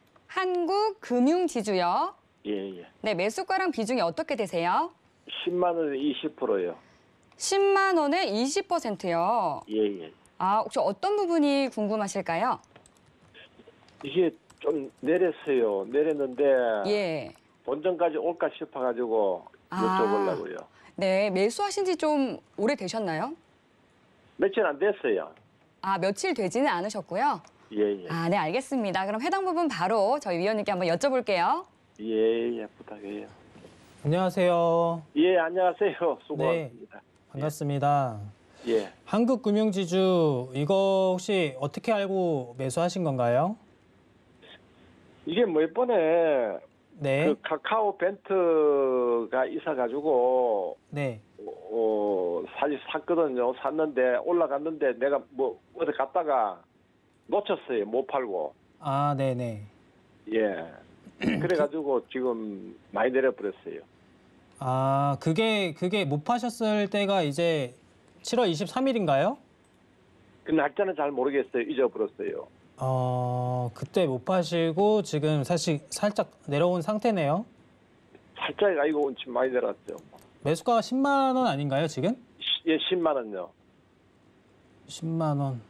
[SPEAKER 2] 한국금융지주요.
[SPEAKER 7] 예, 예.
[SPEAKER 2] 네, 매수가랑 비중이 어떻게 되세요?
[SPEAKER 7] 십만 원에 이십 퍼센트요.
[SPEAKER 2] 십만 원에 이십 퍼센트요.
[SPEAKER 7] 예, 예.
[SPEAKER 2] 아, 혹시 어떤 부분이 궁금하실까요?
[SPEAKER 7] 이게 좀 내렸어요. 내렸는데
[SPEAKER 2] 예.
[SPEAKER 7] 본전까지 올까 싶어가지고
[SPEAKER 2] 아.
[SPEAKER 7] 여쭤보려고요.
[SPEAKER 2] 네, 매수하신 지 좀 오래 되셨나요?
[SPEAKER 7] 며칠 안 됐어요.
[SPEAKER 2] 아, 며칠 되지는 않으셨고요.
[SPEAKER 7] 예, 예.
[SPEAKER 2] 아, 네, 알겠습니다. 그럼 해당 부분 바로 저희 위원님께 한번 여쭤볼게요.
[SPEAKER 7] 예, 예, 부탁해요.
[SPEAKER 3] 안녕하세요.
[SPEAKER 7] 예, 안녕하세요. 수고하셨습니다.
[SPEAKER 3] 반갑습니다.
[SPEAKER 7] 예.
[SPEAKER 3] 한국금융지주 이거 혹시 어떻게 알고 매수하신 건가요?
[SPEAKER 7] 이게 뭐 이번에
[SPEAKER 3] 네.
[SPEAKER 7] 그 카카오 벤트가 있어가지고
[SPEAKER 3] 네.
[SPEAKER 7] 어, 사실 샀거든요. 샀는데 올라갔는데 내가 뭐 어디 갔다가 놓쳤어요. 못 팔고.
[SPEAKER 3] 아, 네네.
[SPEAKER 7] 예. 그래가지고 지금 많이 내려버렸어요.
[SPEAKER 3] 아, 그게 그게 못 파셨을 때가 이제 칠월 이십삼일인가요?
[SPEAKER 7] 그 날짜는 잘 모르겠어요. 잊어버렸어요.
[SPEAKER 3] 어, 그때 못 파시고 지금 사실 살짝 내려온 상태네요.
[SPEAKER 7] 살짝 아이고 지금 많이 내려왔죠.
[SPEAKER 3] 매수가가 십만 원 아닌가요, 지금?
[SPEAKER 7] 예, 십만 원요.
[SPEAKER 3] 십만 원.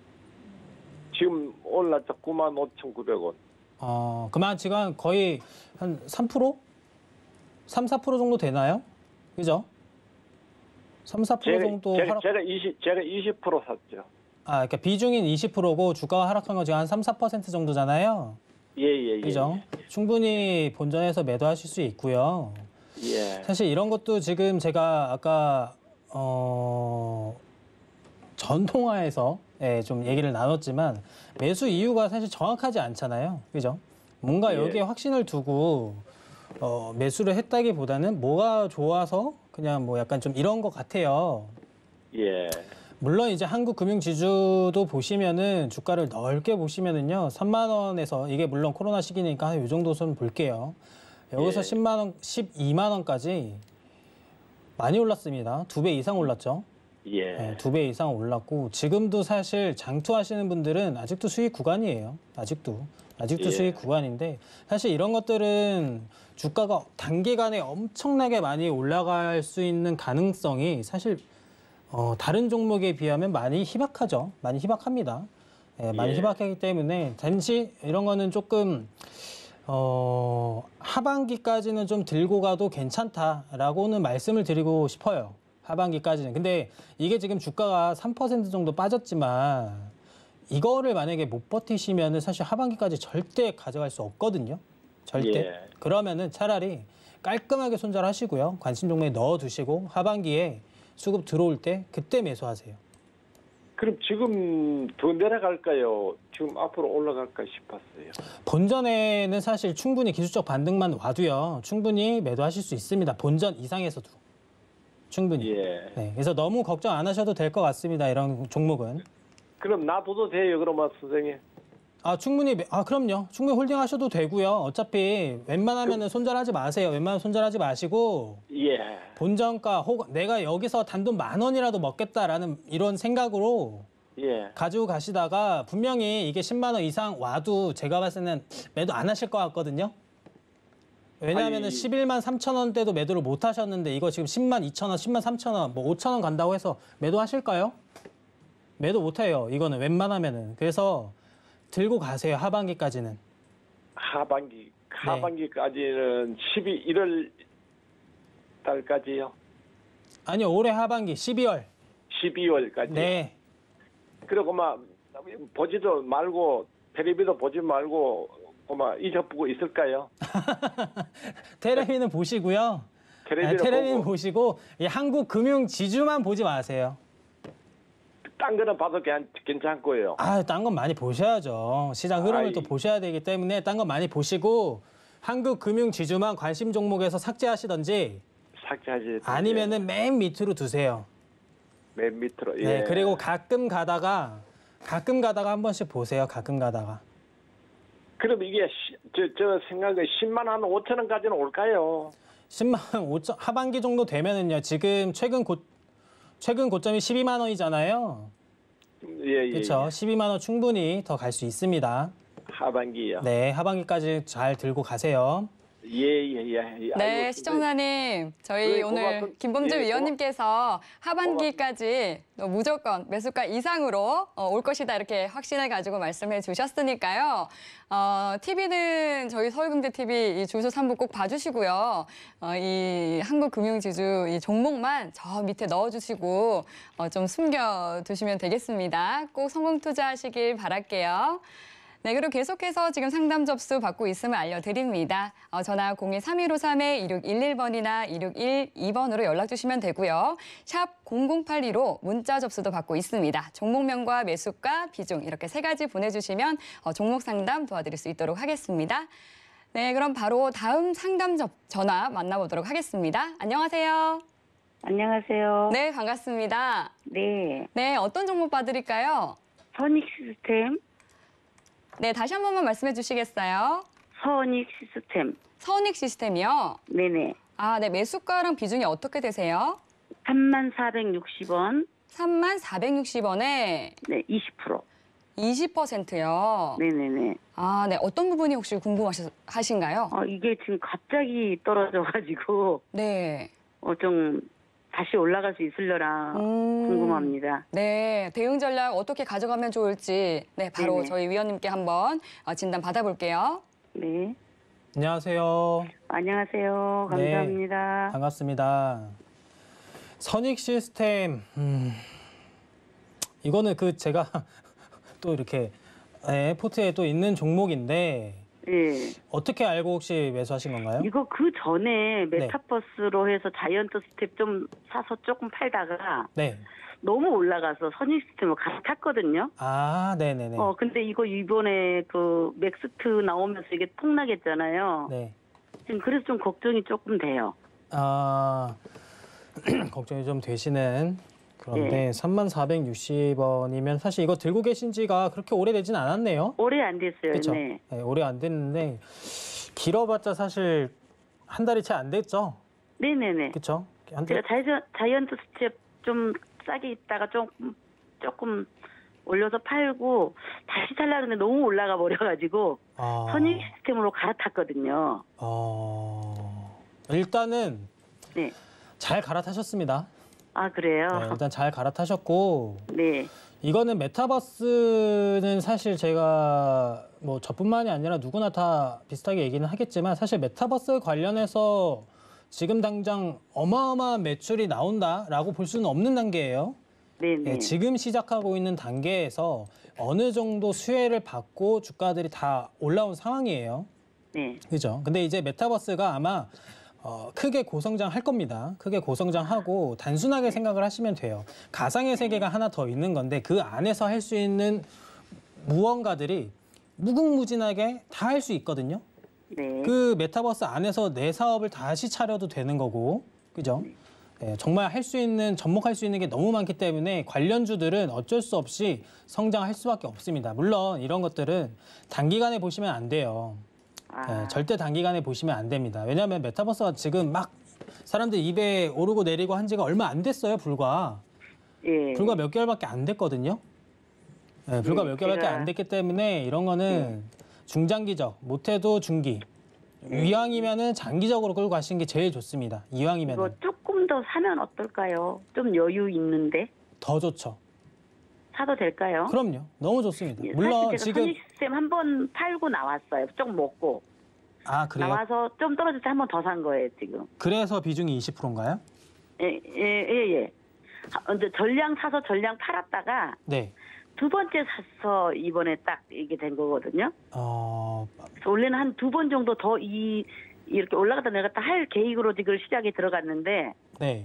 [SPEAKER 7] 지금 올랐죠. 구만 오천구백 원.
[SPEAKER 3] 어, 그만 지금 거의 한 삼 퍼센트? 삼, 사 퍼센트 정도 되나요? 그죠? 삼, 사 퍼센트
[SPEAKER 7] 제가,
[SPEAKER 3] 정도
[SPEAKER 7] 제가,
[SPEAKER 3] 하락.
[SPEAKER 7] 제가 이십, 제가 이십 퍼센트 샀죠.
[SPEAKER 3] 아, 그러니까 비중인 이십 퍼센트고 주가가 하락한 거 지금 한 삼, 사 퍼센트 정도잖아요.
[SPEAKER 7] 예, 예, 예.
[SPEAKER 3] 그죠? 충분히 본전에서 매도하실 수 있고요.
[SPEAKER 7] 예.
[SPEAKER 3] 사실 이런 것도 지금 제가 아까 어 전통화에서 예, 좀 얘기를 나눴지만 매수 이유가 사실 정확하지 않잖아요. 그죠? 뭔가
[SPEAKER 7] 예.
[SPEAKER 3] 여기에 확신을 두고 어, 매수를 했다기보다는 뭐가 좋아서 그냥 뭐 약간 좀 이런 것 같아요.
[SPEAKER 7] 예.
[SPEAKER 3] 물론 이제 한국 금융 지주도 보시면은 주가를 넓게 보시면은요. 삼만 원에서 이게 물론 코로나 시기니까 이 정도 선 볼게요. 여기서
[SPEAKER 7] 예.
[SPEAKER 3] 십만 원, 십이만 원까지 많이 올랐습니다. 두 배 이상 올랐죠.
[SPEAKER 7] 예.
[SPEAKER 3] 네, 두 배 이상 올랐고 지금도 사실 장투하시는 분들은 아직도 수익 구간이에요. 아직도. 아직도
[SPEAKER 7] 예.
[SPEAKER 3] 수익 구간인데 사실 이런 것들은 주가가 단기간에 엄청나게 많이 올라갈 수 있는 가능성이 사실 어, 다른 종목에 비하면 많이 희박하죠. 많이 희박합니다. 예, 많이
[SPEAKER 7] 예.
[SPEAKER 3] 희박하기 때문에 단지 이런 거는 조금 어, 하반기까지는 좀 들고 가도 괜찮다라고는 말씀을 드리고 싶어요. 하반기까지는. 근데 이게 지금 주가가 삼 퍼센트 정도 빠졌지만 이거를 만약에 못 버티시면은 사실 하반기까지 절대 가져갈 수 없거든요. 절대.
[SPEAKER 7] 예.
[SPEAKER 3] 그러면은 차라리 깔끔하게 손절하시고요. 관심 종목에 넣어두시고 하반기에 수급 들어올 때 그때 매수하세요.
[SPEAKER 7] 그럼 지금 더 내려갈까요? 지금 앞으로 올라갈까 싶었어요.
[SPEAKER 3] 본전에는 사실 충분히 기술적 반등만 와도요. 충분히 매도하실 수 있습니다. 본전 이상에서도. 충분히.
[SPEAKER 7] 예.
[SPEAKER 3] 네, 그래서 너무 걱정 안 하셔도 될 것 같습니다. 이런 종목은.
[SPEAKER 7] 그럼 놔둬도 돼요, 그러면 선생님?
[SPEAKER 3] 아 충분히 매- 아 그럼요. 충분히 홀딩하셔도 되고요. 어차피 웬만하면은 손절하지 마세요. 웬만하면 손절하지 마시고
[SPEAKER 7] 예.
[SPEAKER 3] 본전가 혹은 내가 여기서 단돈 만 원이라도 먹겠다라는 이런 생각으로
[SPEAKER 7] 예.
[SPEAKER 3] 가지고 가시다가 분명히 이게 십만 원 이상 와도 제가 봤을 때는 매도 안 하실 것 같거든요. 왜냐하면
[SPEAKER 7] 아니.
[SPEAKER 3] 십일만 삼천 원대도 매도를 못 하셨는데 이거 지금 십만 이천 원, 십만 삼천 원, 뭐 오천 원 간다고 해서 매도하실까요? 매도 못 해요. 이거는 웬만하면은. 그래서 들고 가세요. 하반기까지는.
[SPEAKER 7] 하반기, 하반기까지는 십이, 일월 달까지요?
[SPEAKER 3] 아니요. 올해 하반기 십이월.
[SPEAKER 7] 십이월까지?
[SPEAKER 3] 네.
[SPEAKER 7] 그리고 막 보지도 말고 텔레비도 보지 말고 막 잊어보고 있을까요?
[SPEAKER 3] 테레비는 보시고요.
[SPEAKER 7] 텔레비는
[SPEAKER 3] 네, 테레비는
[SPEAKER 7] 보고
[SPEAKER 3] 보시고 이 한국 금융 지주만 보지 마세요.
[SPEAKER 7] 딴 거는 봐도 괜- 괜찮고요.
[SPEAKER 3] 아, 딴 건 많이 보셔야죠. 시장 흐름을
[SPEAKER 7] 아이.
[SPEAKER 3] 또 보셔야 되기 때문에 딴 건 많이 보시고 한국 금융 지주만 관심 종목에서 삭제하시던지
[SPEAKER 7] 삭제하지.
[SPEAKER 3] 아니면은 맨 밑으로 두세요.
[SPEAKER 7] 맨 밑으로. 예.
[SPEAKER 3] 네, 그리고 가끔 가다가 가끔 가다가 한 번씩 보세요. 가끔 가다가.
[SPEAKER 7] 그럼 이게 시- 저, 저 생각에 십만 한 오천 원까지는 올까요?
[SPEAKER 3] 십만 오천 하반기 정도 되면은요. 지금 최근 고 최근 고점이 십이만 원이잖아요.
[SPEAKER 7] 예, 예.
[SPEAKER 3] 그렇죠. 십이만 원 충분히 더 갈 수 있습니다.
[SPEAKER 7] 하반기요.
[SPEAKER 3] 네, 하반기까지 잘 들고 가세요.
[SPEAKER 7] 예, 예, 예. 예.
[SPEAKER 2] 네,
[SPEAKER 7] 아이고,
[SPEAKER 2] 시청자님, 저희
[SPEAKER 7] 네,
[SPEAKER 2] 오늘
[SPEAKER 7] 고맙습-
[SPEAKER 2] 김범주
[SPEAKER 7] 예,
[SPEAKER 2] 위원님께서 하반기까지 무조건 매수가 이상으로 어, 올 것이다 이렇게 확신을 가지고 말씀해 주셨으니까요. 어, 티비는 저희 서울금융티비 이 주소 삼 부 꼭 봐주시고요. 어, 이 한국금융지주 이 종목만 저 밑에 넣어주시고 어, 좀 숨겨두시면 되겠습니다. 꼭 성공 투자하시길 바랄게요. 네, 그리고 계속해서 지금 상담 접수 받고 있음을 알려드립니다. 어, 전화 공이 삼일오삼 이육일일 번이나 이육일이 번으로 연락 주시면 되고요. 샵 공공팔이로 문자 접수도 받고 있습니다. 종목명과 매수가, 비중 이렇게 세 가지 보내주시면 어, 종목 상담 도와드릴 수 있도록 하겠습니다. 네, 그럼 바로 다음 상담 접, 전화 만나보도록 하겠습니다. 안녕하세요.
[SPEAKER 8] 안녕하세요.
[SPEAKER 2] 네, 반갑습니다.
[SPEAKER 8] 네.
[SPEAKER 2] 네, 어떤 종목 봐드릴까요?
[SPEAKER 8] 선익 시스템,
[SPEAKER 2] 네, 다시 한 번만 말씀해 주시겠어요?
[SPEAKER 8] 선익 시스템.
[SPEAKER 2] 선익 시스템이요?
[SPEAKER 8] 네네.
[SPEAKER 2] 아, 네. 매수가랑 비중이 어떻게 되세요?
[SPEAKER 8] 삼만 사백육십 원,
[SPEAKER 2] 삼만 사백육십 원에
[SPEAKER 8] 네, 이십 퍼센트.
[SPEAKER 2] 이십 퍼센트요.
[SPEAKER 8] 네네네.
[SPEAKER 2] 아, 네. 어떤 부분이 혹시 궁금하신가요?
[SPEAKER 8] 어, 이게 지금 갑자기 떨어져가지고,
[SPEAKER 2] 네.
[SPEAKER 8] 어, 좀, 다시 올라갈 수 있으려나
[SPEAKER 2] 음,
[SPEAKER 8] 궁금합니다.
[SPEAKER 2] 네. 대응 전략 어떻게 가져가면 좋을지, 네. 바로
[SPEAKER 8] 네네.
[SPEAKER 2] 저희 위원님께 한번 어, 진단 받아볼게요.
[SPEAKER 8] 네.
[SPEAKER 3] 안녕하세요.
[SPEAKER 8] 안녕하세요.
[SPEAKER 3] 네.
[SPEAKER 8] 감사합니다.
[SPEAKER 3] 반갑습니다. 선익 시스템, 음, 이거는 그 제가 또 이렇게 네, 포트에 또 있는 종목인데
[SPEAKER 8] 예.
[SPEAKER 3] 어떻게 알고 혹시 매수하신 건가요?
[SPEAKER 8] 이거 그 전에 메타버스로 해서 자이언트 스텝 좀 사서 조금 팔다가
[SPEAKER 3] 네.
[SPEAKER 8] 너무 올라가서 선익 시스템을 갈아탔거든요.
[SPEAKER 3] 아, 네네네.
[SPEAKER 8] 어, 근데 이거 이번에 그 맥스트 나오면서 이게 폭락했잖아요.
[SPEAKER 3] 네.
[SPEAKER 8] 지금 그래서 좀 걱정이 조금 돼요.
[SPEAKER 3] 아, 걱정이 좀 되시는 그런데
[SPEAKER 8] 네.
[SPEAKER 3] 삼만 사백육십 원이면 사실 이거 들고 계신 지가 그렇게 오래되진 않았네요.
[SPEAKER 8] 오래 안 됐어요.
[SPEAKER 3] 그렇죠.
[SPEAKER 8] 네.
[SPEAKER 3] 네, 오래 안 됐는데 길어봤자 사실 한 달이 채 안 됐죠.
[SPEAKER 8] 네네네.
[SPEAKER 3] 그렇죠. 한 달.
[SPEAKER 8] 제가 자이언, 자이언트 스텝 좀 싸게 있다가 조금, 조금 올려서 팔고 다시 살려는데 너무 올라가 버려가지고
[SPEAKER 3] 아,
[SPEAKER 8] 선익 시스템으로 갈아탔거든요.
[SPEAKER 3] 어, 일단은
[SPEAKER 8] 네.
[SPEAKER 3] 잘 갈아타셨습니다.
[SPEAKER 8] 아, 그래요?
[SPEAKER 3] 네, 일단 잘 갈아타셨고
[SPEAKER 8] 네.
[SPEAKER 3] 이거는 메타버스는 사실 제가 뭐 저뿐만이 아니라 누구나 다 비슷하게 얘기는 하겠지만 사실 메타버스 관련해서 지금 당장 어마어마한 매출이 나온다라고 볼 수는 없는 단계예요.
[SPEAKER 8] 네네.
[SPEAKER 3] 네, 지금 시작하고 있는 단계에서 어느 정도 수혜를 받고 주가들이 다 올라온 상황이에요.
[SPEAKER 8] 네.
[SPEAKER 3] 그죠? 근데 이제 메타버스가 아마 어, 크게 고성장 할 겁니다. 크게 고성장하고 단순하게 생각을 하시면 돼요. 가상의 세계가 하나 더 있는 건데 그 안에서 할 수 있는 무언가들이 무궁무진하게 다 할 수 있거든요.
[SPEAKER 8] 네.
[SPEAKER 3] 그 메타버스 안에서 내 사업을 다시 차려도 되는 거고, 그죠? 네, 정말 할 수 있는, 접목할 수 있는 게 너무 많기 때문에 관련주들은 어쩔 수 없이 성장할 수밖에 없습니다. 물론 이런 것들은 단기간에 보시면 안 돼요.
[SPEAKER 8] 아.
[SPEAKER 3] 네, 절대 단기간에 보시면 안 됩니다. 왜냐하면 메타버스가 지금 막 사람들 입에 오르고 내리고 한 지가 얼마 안 됐어요, 불과.
[SPEAKER 8] 예.
[SPEAKER 3] 불과 몇 개월밖에 안 됐거든요. 네, 불과
[SPEAKER 8] 네,
[SPEAKER 3] 몇 개월밖에
[SPEAKER 8] 제가-
[SPEAKER 3] 안 됐기 때문에 이런 거는 중장기적, 못해도 중기. 이왕이면은 장기적으로 끌고 가시는 게 제일 좋습니다.
[SPEAKER 8] 이거
[SPEAKER 3] 이왕이면은
[SPEAKER 8] 조금 더 사면 어떨까요? 좀 여유 있는데
[SPEAKER 3] 더 좋죠.
[SPEAKER 8] 사도 될까요?
[SPEAKER 3] 그럼요. 너무 좋습니다.
[SPEAKER 8] 예,
[SPEAKER 3] 물론
[SPEAKER 8] 사실 제가
[SPEAKER 3] 지금
[SPEAKER 8] 선익시스템 한 번 팔고 나왔어요. 좀 먹고
[SPEAKER 3] 아 그래요?
[SPEAKER 8] 나와서 좀 떨어질 때 한 번 더 산 거예요 지금.
[SPEAKER 3] 그래서 비중이 이십 퍼센트인가요?
[SPEAKER 8] 예예예 예, 예. 아, 이제 전량 사서 전량 팔았다가
[SPEAKER 3] 네.
[SPEAKER 8] 두 번째 사서 이번에 딱 이게 된 거거든요.
[SPEAKER 3] 어
[SPEAKER 8] 그래서 원래는 한 두 번 정도 더 이 이렇게 올라갔다 내려갔다 할 계획으로 지금 시작에 들어갔는데
[SPEAKER 3] 네.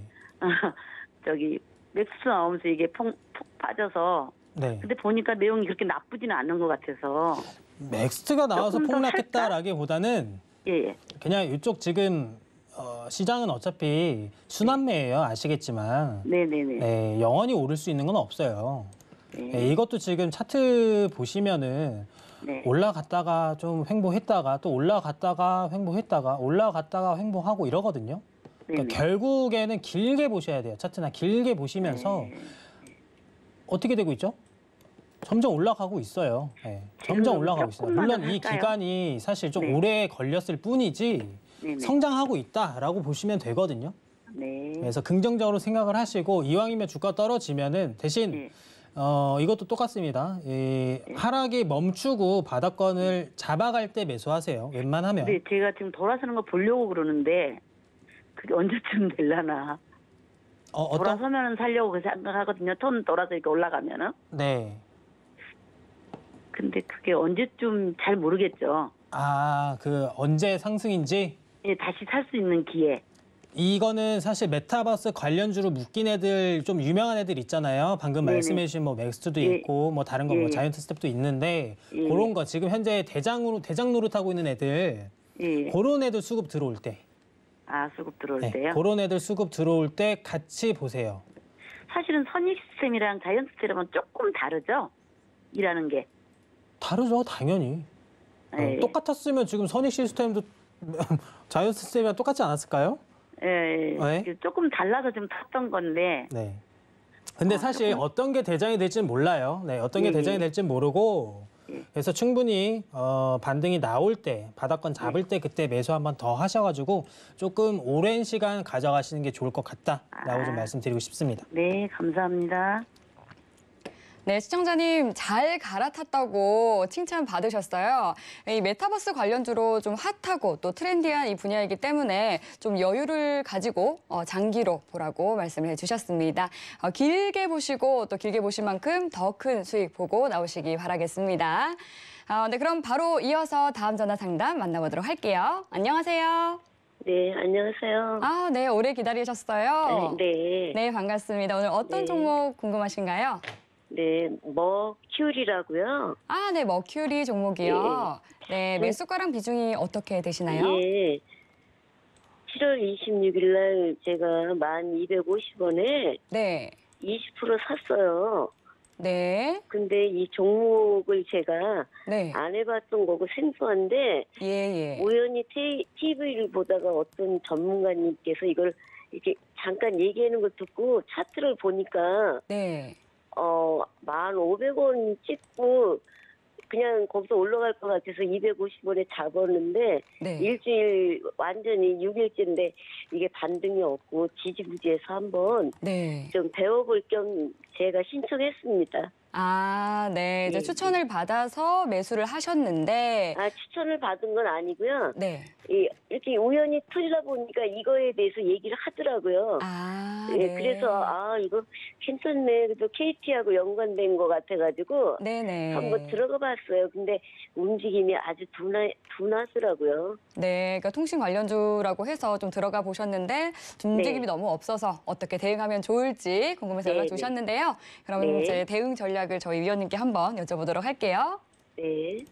[SPEAKER 8] 저기 맥스 나오면서 이게 폭, 폭 빠져서
[SPEAKER 3] 네.
[SPEAKER 8] 근데 보니까 내용이 그렇게 나쁘지는 않은 것 같아서
[SPEAKER 3] 넥스트가 나와서
[SPEAKER 8] 조금 더
[SPEAKER 3] 폭락했다라기보다는
[SPEAKER 8] 예, 예.
[SPEAKER 3] 그냥 이쪽 지금 어, 시장은 어차피 순환매예요. 아시겠지만
[SPEAKER 8] 네네네.
[SPEAKER 3] 네, 영원히 오를 수 있는 건 없어요. 네, 이것도 지금 차트 보시면은
[SPEAKER 8] 네.
[SPEAKER 3] 올라갔다가 좀 횡보했다가 또 올라갔다가 횡보했다가 올라갔다가 횡보하고 이러거든요. 그러니까
[SPEAKER 8] 네네.
[SPEAKER 3] 결국에는 길게 보셔야 돼요. 차트나 길게 보시면서
[SPEAKER 8] 네.
[SPEAKER 3] 어떻게 되고 있죠? 점점 올라가고 있어요. 네, 점점
[SPEAKER 8] 지금
[SPEAKER 3] 올라가고 있어요.
[SPEAKER 8] 조금만
[SPEAKER 3] 물론
[SPEAKER 8] 더
[SPEAKER 3] 이
[SPEAKER 8] 할까요?
[SPEAKER 3] 기간이 사실 좀
[SPEAKER 8] 네.
[SPEAKER 3] 오래 걸렸을 뿐이지
[SPEAKER 8] 네네.
[SPEAKER 3] 성장하고 있다라고 보시면 되거든요.
[SPEAKER 8] 네.
[SPEAKER 3] 그래서 긍정적으로 생각을 하시고 이왕이면 주가 떨어지면은 대신
[SPEAKER 8] 네.
[SPEAKER 3] 어, 이것도 똑같습니다. 이 하락이 멈추고 바닥권을 잡아갈 때 매수하세요. 웬만하면.
[SPEAKER 8] 네, 제가 지금 돌아서는 거 보려고 그러는데 그게 언제쯤 될라나.
[SPEAKER 3] 어, 어떤?
[SPEAKER 8] 돌아서면은 살려고 생각하거든요. 톤 돌아서 이렇게 올라가면은.
[SPEAKER 3] 네.
[SPEAKER 8] 근데 그게 언제쯤 잘 모르겠죠.
[SPEAKER 3] 아, 그 언제 상승인지?
[SPEAKER 8] 예, 다시 살 수 있는 기회.
[SPEAKER 3] 이거는 사실 메타버스 관련주로 묶인 애들 좀 유명한 애들 있잖아요. 방금
[SPEAKER 8] 네네.
[SPEAKER 3] 말씀해주신 뭐 맥스도
[SPEAKER 8] 예.
[SPEAKER 3] 있고 뭐 다른 거 뭐
[SPEAKER 8] 예.
[SPEAKER 3] 자이언트 스텝도 있는데
[SPEAKER 8] 예.
[SPEAKER 3] 그런 거 지금 현재 대장으로 대장 노릇하고 있는 애들
[SPEAKER 8] 예.
[SPEAKER 3] 그런 애들 수급 들어올 때,
[SPEAKER 8] 아, 수급 들어올
[SPEAKER 3] 네,
[SPEAKER 8] 때요?
[SPEAKER 3] 그런 애들 수급 들어올 때 같이 보세요.
[SPEAKER 8] 사실은 선익 시스템이랑 자이언트 시스템은 조금 다르죠? 일하는 게.
[SPEAKER 3] 다르죠, 당연히. 어,
[SPEAKER 8] 예.
[SPEAKER 3] 똑같았으면 지금 선익 시스템도 자이언트 시스템이랑 똑같지 않았을까요?
[SPEAKER 8] 예,
[SPEAKER 3] 네.
[SPEAKER 8] 조금 달라서 좀 탔던 건데.
[SPEAKER 3] 네. 근데
[SPEAKER 8] 아,
[SPEAKER 3] 사실
[SPEAKER 8] 조금?
[SPEAKER 3] 어떤 게 대장이 될지는 몰라요. 네, 어떤 게
[SPEAKER 8] 예,
[SPEAKER 3] 대장이
[SPEAKER 8] 예.
[SPEAKER 3] 될지는 모르고
[SPEAKER 8] 예.
[SPEAKER 3] 그래서 충분히 어, 반등이 나올 때, 바닥권 잡을 때 그때 매수 한번 더 하셔가지고 조금 오랜 시간 가져가시는 게 좋을 것 같다라고
[SPEAKER 8] 아.
[SPEAKER 3] 좀 말씀드리고 싶습니다.
[SPEAKER 8] 네, 감사합니다.
[SPEAKER 2] 네, 시청자님 잘 갈아탔다고 칭찬 받으셨어요. 이 메타버스 관련주로 좀 핫하고 또 트렌디한 이 분야이기 때문에 좀 여유를 가지고 어, 장기로 보라고 말씀을 해주셨습니다. 어, 길게 보시고 또 길게 보신 만큼 더 큰 수익 보고 나오시기 바라겠습니다. 어, 네, 그럼 바로 이어서 다음 전화 상담 만나보도록 할게요. 안녕하세요.
[SPEAKER 9] 네, 안녕하세요.
[SPEAKER 2] 아, 네, 오래 기다리셨어요.
[SPEAKER 9] 네,
[SPEAKER 2] 네, 반갑습니다. 오늘 어떤
[SPEAKER 9] 네.
[SPEAKER 2] 종목 궁금하신가요?
[SPEAKER 9] 네, 머큐리라고요.
[SPEAKER 2] 아, 네, 머큐리 종목이요. 네, 매수가랑 비중이 어떻게 되시나요?
[SPEAKER 9] 예. 칠월 이십육일 날 제가 만 이백오십 원에
[SPEAKER 2] 네,
[SPEAKER 9] 이십 퍼센트 샀어요.
[SPEAKER 2] 네,
[SPEAKER 9] 근데 이 종목을 제가
[SPEAKER 2] 네,
[SPEAKER 9] 안 해봤던 거고 생소한데
[SPEAKER 2] 예, 예.
[SPEAKER 9] 우연히 티비를 보다가 어떤 전문가님께서 이걸 이렇게 잠깐 얘기하는 걸 듣고 차트를 보니까
[SPEAKER 2] 네,
[SPEAKER 9] 어, 만 오백 원 찍고 그냥 거기서 올라갈 것 같아서 이백오십 원에 잡았는데
[SPEAKER 2] 네.
[SPEAKER 9] 일주일 완전히 육 일째인데 이게 반등이 없고 지지부지해서 한번
[SPEAKER 2] 네.
[SPEAKER 9] 좀 배워볼 겸 제가 신청했습니다.
[SPEAKER 2] 아, 네. 이제
[SPEAKER 9] 네.
[SPEAKER 2] 추천을 받아서 매수를 하셨는데.
[SPEAKER 9] 아, 추천을 받은 건 아니고요.
[SPEAKER 2] 네.
[SPEAKER 9] 이, 이렇게 우연히 틀다 보니까 이거에 대해서 얘기를 하더라고요.
[SPEAKER 2] 아,
[SPEAKER 9] 예,
[SPEAKER 2] 네.
[SPEAKER 9] 그래서 아 이거 괜찮네. 그래도 케이티하고 연관된 것 같아가지고
[SPEAKER 2] 네네.
[SPEAKER 9] 한번 들어가 봤어요. 근데 움직임이 아주 둔하, 둔하더라고요.
[SPEAKER 2] 네, 그러니까 통신 관련주라고 해서 좀 들어가 보셨는데 좀 움직임이
[SPEAKER 9] 네.
[SPEAKER 2] 너무 없어서 어떻게 대응하면 좋을지 궁금해서
[SPEAKER 9] 네,
[SPEAKER 2] 연락 주셨는데요. 그러면
[SPEAKER 9] 네.
[SPEAKER 2] 이제 대응 전략을 저희 위원님께 한번 여쭤보도록 할게요.
[SPEAKER 9] 네.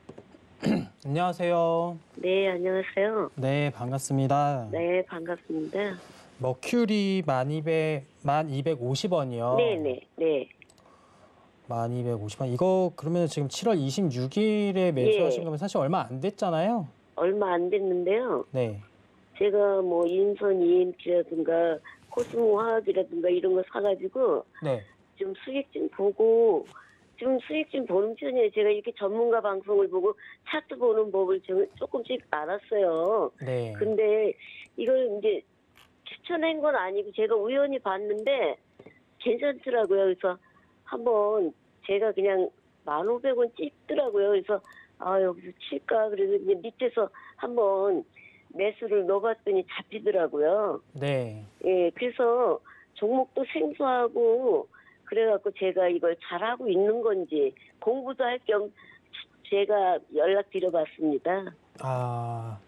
[SPEAKER 3] 안녕하세요.
[SPEAKER 9] 네, 안녕하세요.
[SPEAKER 3] 네, 반갑습니다.
[SPEAKER 9] 네, 반갑습니다.
[SPEAKER 3] 머큐리 만 이백오십 원이요.
[SPEAKER 9] 네네, 네.
[SPEAKER 3] 만 이백오십 원. 이거 그러면 지금 칠월 이십육일에 매수하신
[SPEAKER 9] 예.
[SPEAKER 3] 거면 사실 얼마 안 됐잖아요.
[SPEAKER 9] 얼마 안 됐는데요.
[SPEAKER 3] 네.
[SPEAKER 9] 제가 뭐 인선 이엠티라든가 코스모 화학이라든가 이런 거 사가지고
[SPEAKER 3] 네.
[SPEAKER 9] 좀 수익 좀 보고 좀 수익 좀 보는 편이에요. 제가 이렇게 전문가 방송을 보고 차트 보는 법을 좀 조금씩 알았어요.
[SPEAKER 3] 네.
[SPEAKER 9] 근데 이걸 이제 추천한 건 아니고 제가 우연히 봤는데 괜찮더라고요. 그래서 한번 제가 그냥 만 오백 원 찍더라고요. 그래서 아 여기서 칠까 그래서 이제 밑에서 한번 매수를 넣어봤더니 잡히더라고요.
[SPEAKER 3] 네.
[SPEAKER 9] 예, 그래서 종목도 생소하고 그래갖고 제가 이걸 잘하고 있는 건지 공부도 할 겸 제가 연락드려봤습니다.
[SPEAKER 3] 아,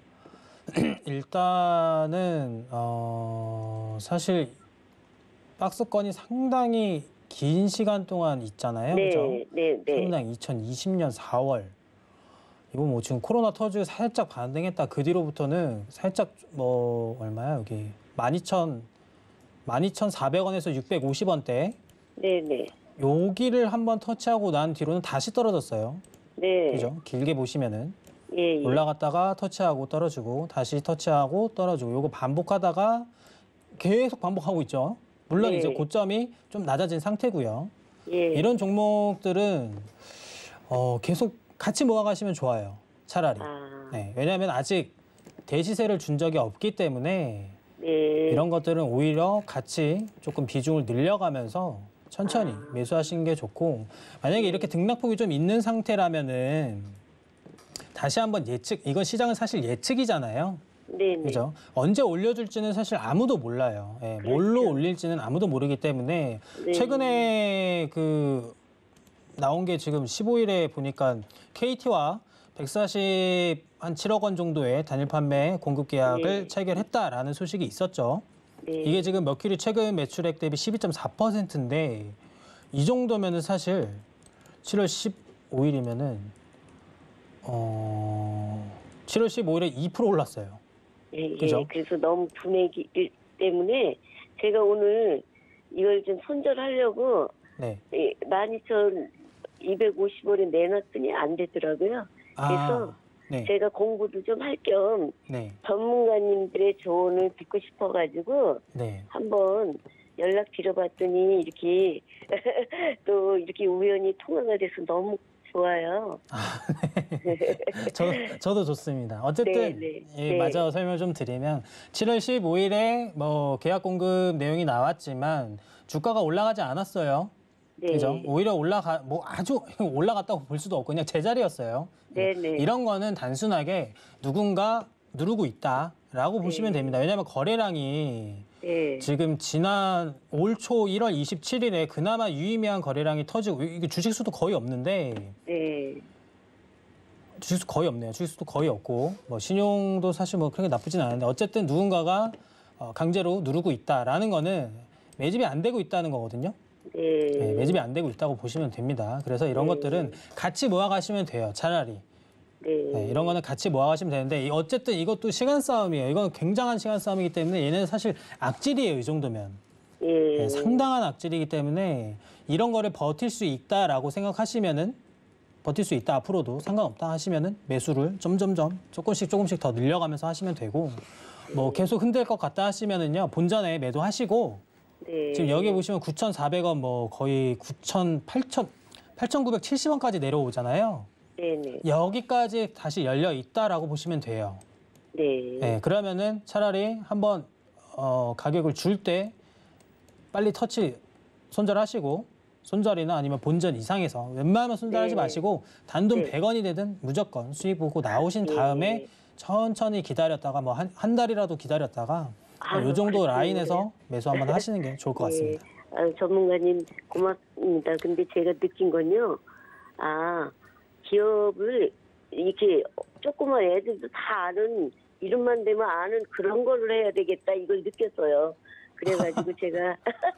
[SPEAKER 3] 일단은 어, 사실 박스권이 상당히 긴 시간 동안 있잖아요.
[SPEAKER 9] 네,
[SPEAKER 3] 그죠?
[SPEAKER 9] 네, 네.
[SPEAKER 3] 상당 이천이십 년 사월. 이거 뭐 지금 코로나 터지고 살짝 반등했다. 그 뒤로부터는 살짝 뭐 얼마야 여기 만 이천 만 이천사백 원에서 육백오십 원대.
[SPEAKER 9] 네, 네.
[SPEAKER 3] 여기를 한번 터치하고 난 뒤로는 다시 떨어졌어요.
[SPEAKER 9] 네.
[SPEAKER 3] 그죠? 길게 보시면은
[SPEAKER 9] 예, 예.
[SPEAKER 3] 올라갔다가 터치하고 떨어지고 다시 터치하고 떨어지고 요거 반복하다가 계속 반복하고 있죠. 물론
[SPEAKER 9] 네.
[SPEAKER 3] 이제 고점이 좀 낮아진 상태고요.
[SPEAKER 9] 예.
[SPEAKER 3] 이런 종목들은 어, 계속 같이 모아가시면 좋아요. 차라리.
[SPEAKER 9] 아,
[SPEAKER 3] 네, 왜냐하면 아직 대시세를 준 적이 없기 때문에
[SPEAKER 9] 네.
[SPEAKER 3] 이런 것들은 오히려 같이 조금 비중을 늘려가면서 천천히
[SPEAKER 9] 아.
[SPEAKER 3] 매수하시는 게 좋고, 만약에 이렇게 등락폭이 좀 있는 상태라면은 다시 한번 예측, 이건 시장은 사실 예측이잖아요.
[SPEAKER 9] 네, 네.
[SPEAKER 3] 그죠? 언제 올려줄지는 사실 아무도 몰라요. 예,
[SPEAKER 9] 그렇죠.
[SPEAKER 3] 뭘로 올릴지는 아무도 모르기 때문에
[SPEAKER 9] 네.
[SPEAKER 3] 최근에 그 나온 게 지금 십오 일에 보니까 케이티와 백사십 한 칠억 원 정도의 단일 판매 공급 계약을
[SPEAKER 9] 네.
[SPEAKER 3] 체결했다라는 소식이 있었죠.
[SPEAKER 9] 네.
[SPEAKER 3] 이게 지금 머큐리 최근 매출액 대비 십이 점 사 퍼센트인데 이 정도면은 사실 칠월 십오일이면은 어 칠월 십오일에 이 퍼센트 올랐어요.
[SPEAKER 9] 예,
[SPEAKER 3] 그죠?
[SPEAKER 9] 예. 그래서 너무 분해기 때문에 제가 오늘 이걸 좀 손절하려고
[SPEAKER 3] 네.
[SPEAKER 9] 예, 만 이천이백오십 원에 내놨더니 안 되더라고요. 그래서
[SPEAKER 3] 아, 네.
[SPEAKER 9] 제가 공부도 좀 할 겸
[SPEAKER 3] 네.
[SPEAKER 9] 전문가님들의 조언을 듣고 싶어가지고
[SPEAKER 3] 네.
[SPEAKER 9] 한번 연락 드려봤더니 이렇게 또 이렇게 우연히 통화가 돼서 너무 좋아요.
[SPEAKER 3] 저, 저도 좋습니다. 어쨌든
[SPEAKER 9] 네, 네,
[SPEAKER 3] 예,
[SPEAKER 9] 네.
[SPEAKER 3] 마저 설명 좀 드리면 칠월 십오일에 뭐 계약 공급 내용이 나왔지만 주가가 올라가지 않았어요.
[SPEAKER 9] 네.
[SPEAKER 3] 그죠? 오히려 올라가 뭐 아주 올라갔다고 볼 수도 없고 그냥 제자리였어요.
[SPEAKER 9] 네, 네.
[SPEAKER 3] 이런 거는 단순하게 누군가 누르고 있다라고 보시면 됩니다. 왜냐하면 거래량이
[SPEAKER 9] 네.
[SPEAKER 3] 지금 지난 올 초 일월 이십칠일에 그나마 유의미한 거래량이 터지고 이게 주식수도 거의 없는데
[SPEAKER 9] 네.
[SPEAKER 3] 주식수 거의 없네요. 주식수도 거의 없고 뭐 신용도 사실 뭐 그렇게 나쁘진 않은데 어쨌든 누군가가 어, 강제로 누르고 있다라는 거는 매집이 안 되고 있다는 거거든요.
[SPEAKER 9] 네.
[SPEAKER 3] 네, 매집이 안 되고 있다고 보시면 됩니다. 그래서 이런
[SPEAKER 9] 네.
[SPEAKER 3] 것들은 같이 모아가시면 돼요. 차라리.
[SPEAKER 9] 네.
[SPEAKER 3] 네, 이런 거는 같이 모아가시면 되는데 이- 어쨌든 이것도 시간 싸움이에요. 이건 굉장한 시간 싸움이기 때문에 얘는 사실 악질이에요. 이 정도면.
[SPEAKER 9] 예.
[SPEAKER 3] 네, 상당한 악질이기 때문에 이런 거를 버틸 수 있다라고 생각하시면은 버틸 수 있다 앞으로도 상관없다 하시면은 매수를 점점점 조금씩 조금씩 더 늘려가면서 하시면 되고 뭐 계속 흔들 것 같다 하시면은요 본전에 매도하시고
[SPEAKER 9] 네.
[SPEAKER 3] 지금 여기 보시면 구천사백 원 뭐 거의 구천, 팔천, 팔천구백칠십 원까지 내려오잖아요.
[SPEAKER 9] 네네.
[SPEAKER 3] 여기까지 다시 열려 있다라고 보시면 돼요.
[SPEAKER 9] 네.
[SPEAKER 3] 네, 그러면은 차라리 한번, 어, 가격을 줄 때 빨리 터치 손절하시고 손절이나 아니면 본전 이상에서 웬만하면 손절하지
[SPEAKER 9] 네.
[SPEAKER 3] 마시고 단돈
[SPEAKER 9] 네.
[SPEAKER 3] 백 원이 되든 무조건 수익 보고 나오신
[SPEAKER 9] 네.
[SPEAKER 3] 다음에 천천히 기다렸다가 뭐 한 한 달이라도 기다렸다가
[SPEAKER 9] 아유,
[SPEAKER 3] 이 정도
[SPEAKER 9] 그렇군요.
[SPEAKER 3] 라인에서 매수 한번 하시는 게 좋을 것 같습니다.
[SPEAKER 9] 예. 아유, 전문가님 고맙습니다. 근데 제가 느낀 건요. 아, 기업을 이렇게 조그만 애들도 다 아는 이름만 되면 아는 그런 걸로 해야 되겠다 이걸 느꼈어요. 그래가지고 제가